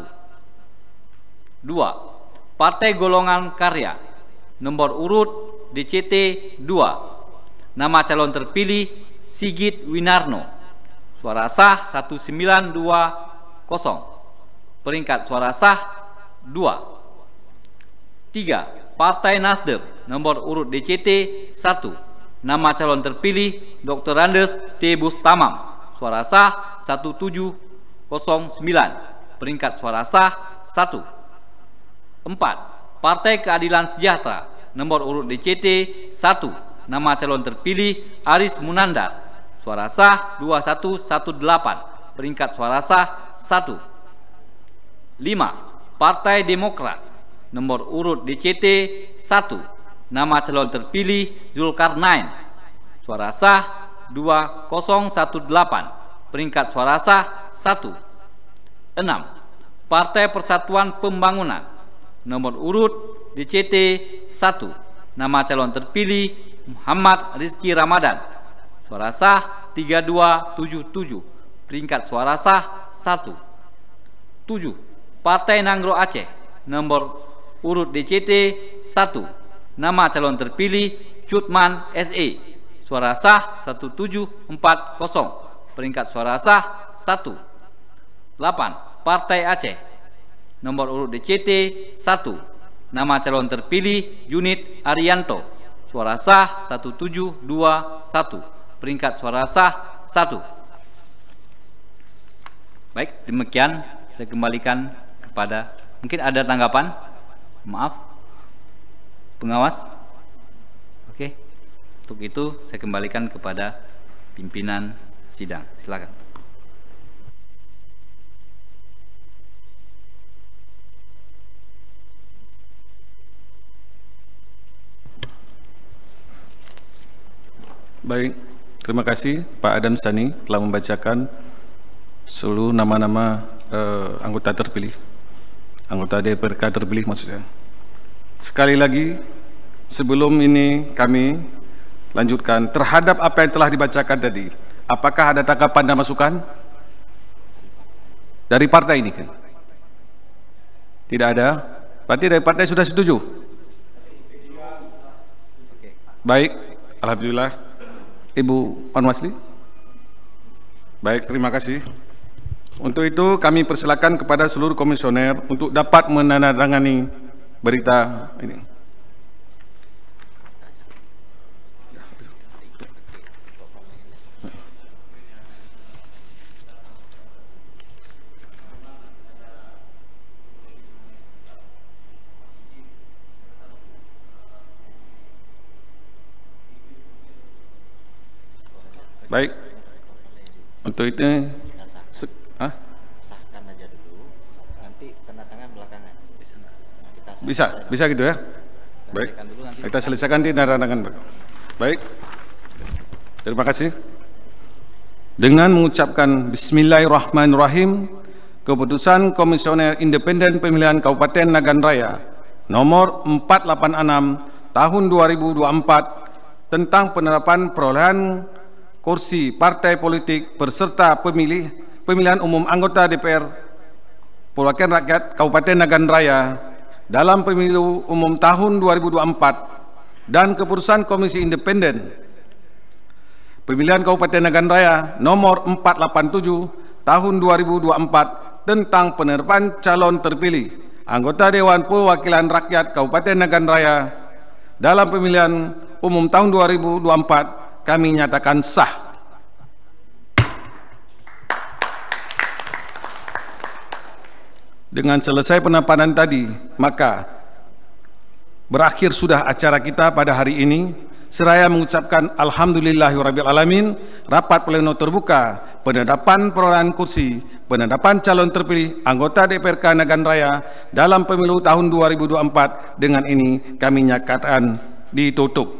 2. Partai Golongan Karya. Nomor urut DCT 2. Nama calon terpilih Sigit Winarno. Suara sah 1920. Peringkat suara sah 2. 3. Partai Nasdem. Nomor urut DCT 1. Nama calon terpilih Dr. Andes T. Bustamam. Suara sah 1709. Peringkat suara sah 1. 4. Partai Keadilan Sejahtera. Nomor urut DCT 1. Nama calon terpilih Aris Munandar. Suara sah 2118. Peringkat suara sah 1. 5. Partai Demokrat. Nomor urut DCT 1. Nama calon terpilih Zulkarnain. Suara sah 2018. Peringkat suara sah 1. 6. Partai Persatuan Pembangunan. Nomor urut DCT 1. Nama calon terpilih Muhammad Rizki Ramadan. Suara sah 3277. Peringkat suara sah 1. 7. Partai Nanggro Aceh. Nomor urut DCT 1. Nama calon terpilih Cutman SE. Suara sah 1740. Peringkat suara sah 1. 8. Partai Aceh. Nomor urut DCT 1. Nama calon terpilih Junid Arianto. Suara sah 1721. Peringkat suara sah 1. Baik, demikian saya kembalikan kepada, mungkin ada tanggapan? Maaf, pengawas. Oke, untuk itu saya kembalikan kepada pimpinan sidang. Silakan. Baik, terima kasih Pak Adam Sani telah membacakan seluruh nama-nama anggota terpilih, anggota DPRK terpilih maksudnya. Sekali lagi, sebelum ini kami lanjutkan terhadap apa yang telah dibacakan tadi, apakah ada tanggapan dan masukan dari partai ini? Tidak ada. Berarti dari partai sudah setuju? Baik, alhamdulillah. Ibu Panwasli. Baik, terima kasih. Untuk itu kami persilakan kepada seluruh komisioner untuk dapat menandatangani berita ini. Baik. Untuk itu sahkan aja dulu, nanti tanda tangan belakangan. Bisa gitu ya. Baik, kita selesaikan di tanda tangan. Baik, terima kasih. Dengan mengucapkan Bismillahirrahmanirrahim, keputusan Komisioner Independen Pemilihan Kabupaten Nagan Raya nomor 486 tahun 2024 tentang penerapan perolehan kursi partai politik beserta pemilihan umum anggota DPR Perwakilan Rakyat Kabupaten Nagan Raya dalam pemilu umum tahun 2024 dan keputusan Komisi Independen Pemilihan Kabupaten Nagan Raya nomor 487 tahun 2024 tentang penetapan calon terpilih anggota Dewan Perwakilan Rakyat Kabupaten Nagan Raya dalam pemilihan umum tahun 2024 kami nyatakan sah. Dengan selesai penetapan tadi, maka berakhir sudah acara kita pada hari ini. Seraya mengucapkan Alhamdulillahirrabbilalamin, rapat pleno terbuka penetapan perolehan kursi penetapan calon terpilih anggota DPRK Nagan Raya dalam pemilu tahun 2024. Dengan ini kami nyatakan ditutup.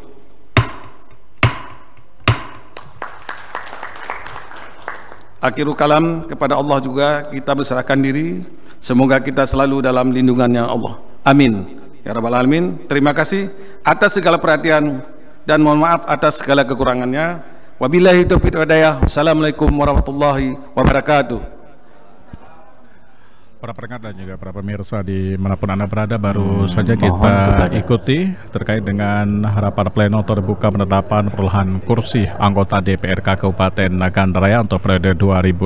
Akhirul kalam, kepada Allah juga kita berserahkan diri. Semoga kita selalu dalam lindungannya Allah. Amin ya rabbal alamin. Terima kasih atas segala perhatian dan mohon maaf atas segala kekurangannya. Wabillahi taufiq wal hidayah. Wassalamualaikum warahmatullahi wabarakatuh. Para pendengar dan juga para pemirsa dimanapun Anda berada, baru saja kita ikuti terkait dengan harapan pleno terbuka penetapan perolehan kursi anggota DPRK Kabupaten Nagan Raya untuk periode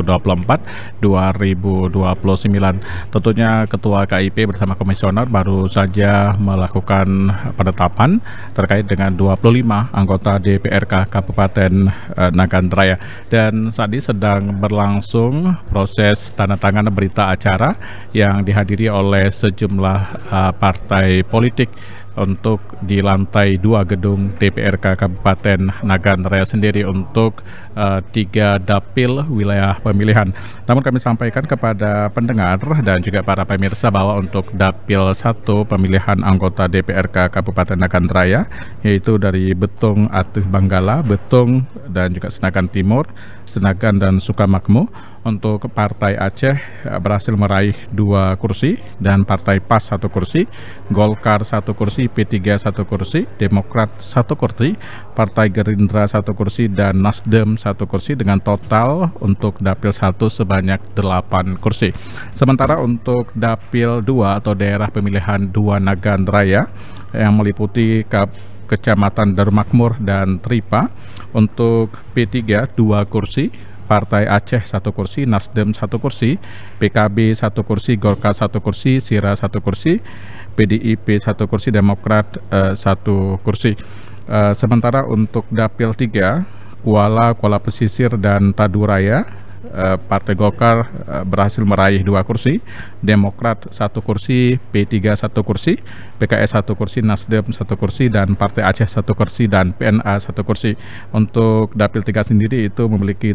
2024-2029. Tentunya Ketua KIP bersama Komisioner baru saja melakukan penetapan terkait dengan 25 anggota DPRK Kabupaten Nagan Raya, dan saat ini sedang berlangsung proses tanda tangan berita acara yang dihadiri oleh sejumlah partai politik untuk di lantai 2 gedung DPRK Kabupaten Nagan Raya sendiri untuk 3 dapil wilayah pemilihan. Namun kami sampaikan kepada pendengar dan juga para pemirsa bahwa untuk dapil 1 pemilihan anggota DPRK Kabupaten Nagan Raya, yaitu dari Betung Atuh Banggala, Betung dan juga Senagan Timur, Senagan dan Sukamakmur. Untuk Partai Aceh berhasil meraih 2 kursi dan Partai PAS 1 kursi, Golkar 1 kursi, P3 1 kursi, Demokrat 1 kursi, Partai Gerindra 1 kursi, dan Nasdem 1 kursi, dengan total untuk dapil 1 sebanyak 8 kursi. Sementara untuk dapil 2 atau daerah pemilihan 2 Nagan Raya yang meliputi Kecamatan Darmakmur dan Tripa, untuk P3 2 kursi, Partai Aceh 1 kursi, Nasdem 1 kursi, PKB 1 kursi, Golkar 1 kursi, Sira 1 kursi, PDIP 1 kursi, Demokrat 1 kursi. Sementara untuk dapil 3 Kuala Pesisir dan Taduraya, Partai Golkar berhasil meraih 2 kursi, Demokrat 1 kursi, P3 1 kursi, PKS 1 kursi, Nasdem 1 kursi, dan Partai Aceh 1 kursi, dan PNA 1 kursi. Untuk dapil 3 sendiri itu memiliki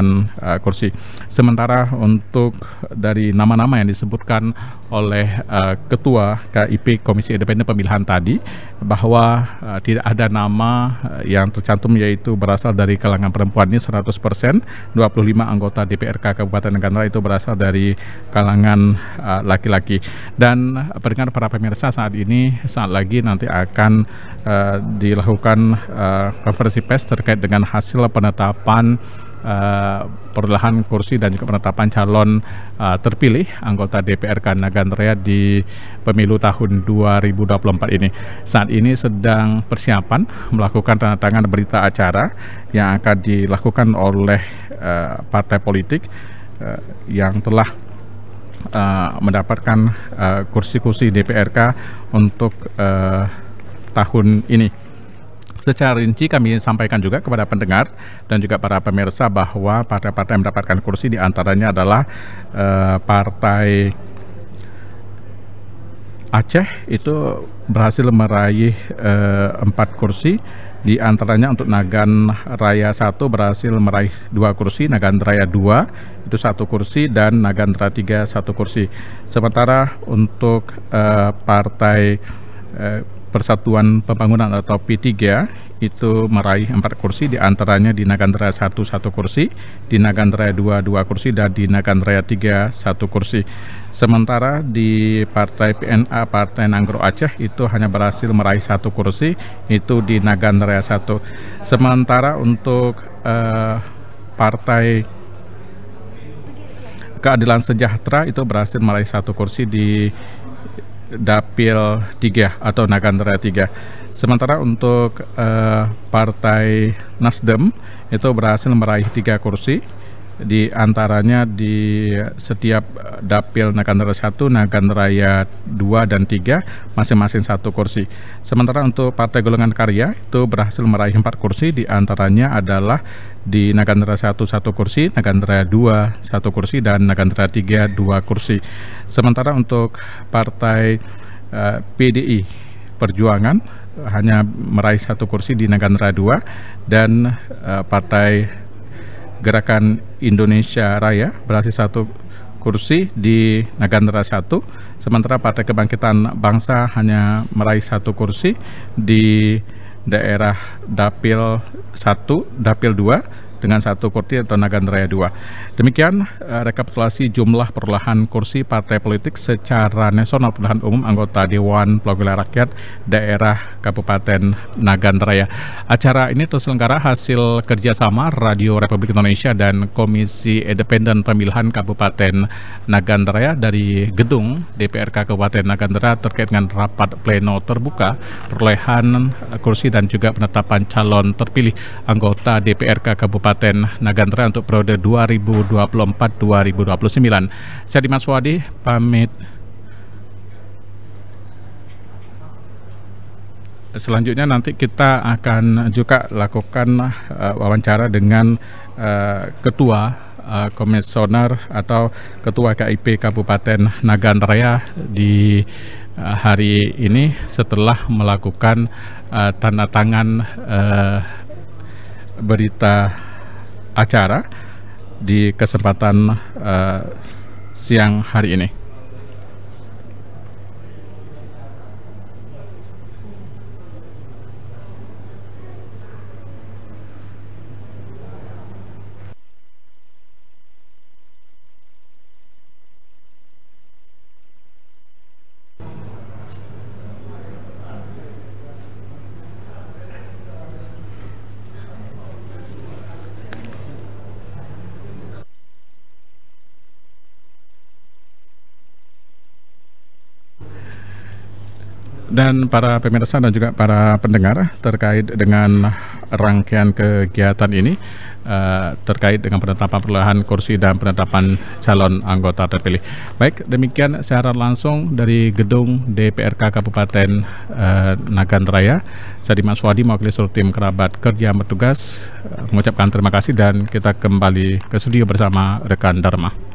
8 kursi. Sementara untuk dari nama-nama yang disebutkan oleh Ketua KIP Komisi Independen Pemilihan tadi, bahwa tidak ada nama yang tercantum yaitu berasal dari kalangan perempuan, ini 100%, 25 anggota DPRK Kabupaten Nagan Raya itu berasal dari kalangan laki-laki. Dan pendengar, para pemirsa, saat lagi nanti akan dilakukan konferensi pers terkait dengan hasil penetapan perolehan kursi dan juga penetapan calon terpilih anggota DPRK Nagan Raya di pemilu tahun 2024 ini. Saat ini sedang persiapan melakukan tanda tangan berita acara yang akan dilakukan oleh partai politik yang telah mendapatkan kursi-kursi DPRK untuk tahun ini. Secara rinci kami sampaikan juga kepada pendengar dan juga para pemirsa bahwa partai-partai yang mendapatkan kursi diantaranya adalah Partai Aceh itu berhasil meraih 4 kursi. Di antaranya untuk Nagan Raya 1 berhasil meraih 2 kursi, Nagan Raya 2 itu 1 kursi, dan Nagan Raya 3 1 kursi. Sementara untuk Partai Persatuan Pembangunan atau P3 itu meraih 4 kursi, di antaranya di Nagan Raya 1 1 kursi, di Nagan Raya 2 2 kursi, dan di Nagan Raya 3 1 kursi. Sementara di Partai PNA, Partai Nanggro Aceh itu hanya berhasil meraih 1 kursi, itu di Nagan Raya 1. Sementara untuk Partai Keadilan Sejahtera itu berhasil meraih 1 kursi di dapil 3 atau Nagan Raya 3. Sementara untuk Partai Nasdem itu berhasil meraih 3 kursi, di antaranya di setiap dapil Nagan Raya 1, Nagan Raya 2 dan 3 masing-masing 1 kursi. Sementara untuk Partai Golongan Karya itu berhasil meraih 4 kursi, di antaranya adalah di Nagan Raya 1 1 kursi, Nagan Raya 2 1 kursi, dan Nagan Raya 3 2 kursi. Sementara untuk Partai PDI Perjuangan hanya meraih 1 kursi di Nagan Raya 2, dan Partai Gerakan Indonesia Raya berhasil kursi di Nagantara 1, sementara Partai Kebangkitan Bangsa hanya meraih 1 kursi di daerah Dapil 1, Dapil 2 dengan 1 kursi atau Nagantara 2. Demikian rekapitulasi jumlah perolehan kursi partai politik secara nasional pemilihan umum anggota Dewan Perwakilan Rakyat daerah Kabupaten Nagantara. Acara ini terselenggara hasil kerjasama Radio Republik Indonesia dan Komisi Independen Pemilihan Kabupaten Nagantara dari gedung DPRK Kabupaten Nagantara terkait dengan rapat pleno terbuka perolehan kursi dan juga penetapan calon terpilih anggota DPRK Kabupaten Nagantara untuk periode 2024-2029. Saya Dimas Wadi pamit. Selanjutnya nanti kita akan juga lakukan wawancara dengan Ketua Komisioner atau Ketua KIP Kabupaten Nagantara di hari ini setelah melakukan tanda tangan berita acara di kesempatan siang hari ini. Dan para pemirsa dan juga para pendengar terkait dengan rangkaian kegiatan ini terkait dengan penetapan perolehan kursi dan penetapan calon anggota terpilih. Baik, demikian siaran langsung dari gedung DPRK Kabupaten Nagantara. Saya Dimas Wadi mewakili seluruh tim kerabat kerja bertugas mengucapkan terima kasih dan kita kembali ke studio bersama rekan Dharma.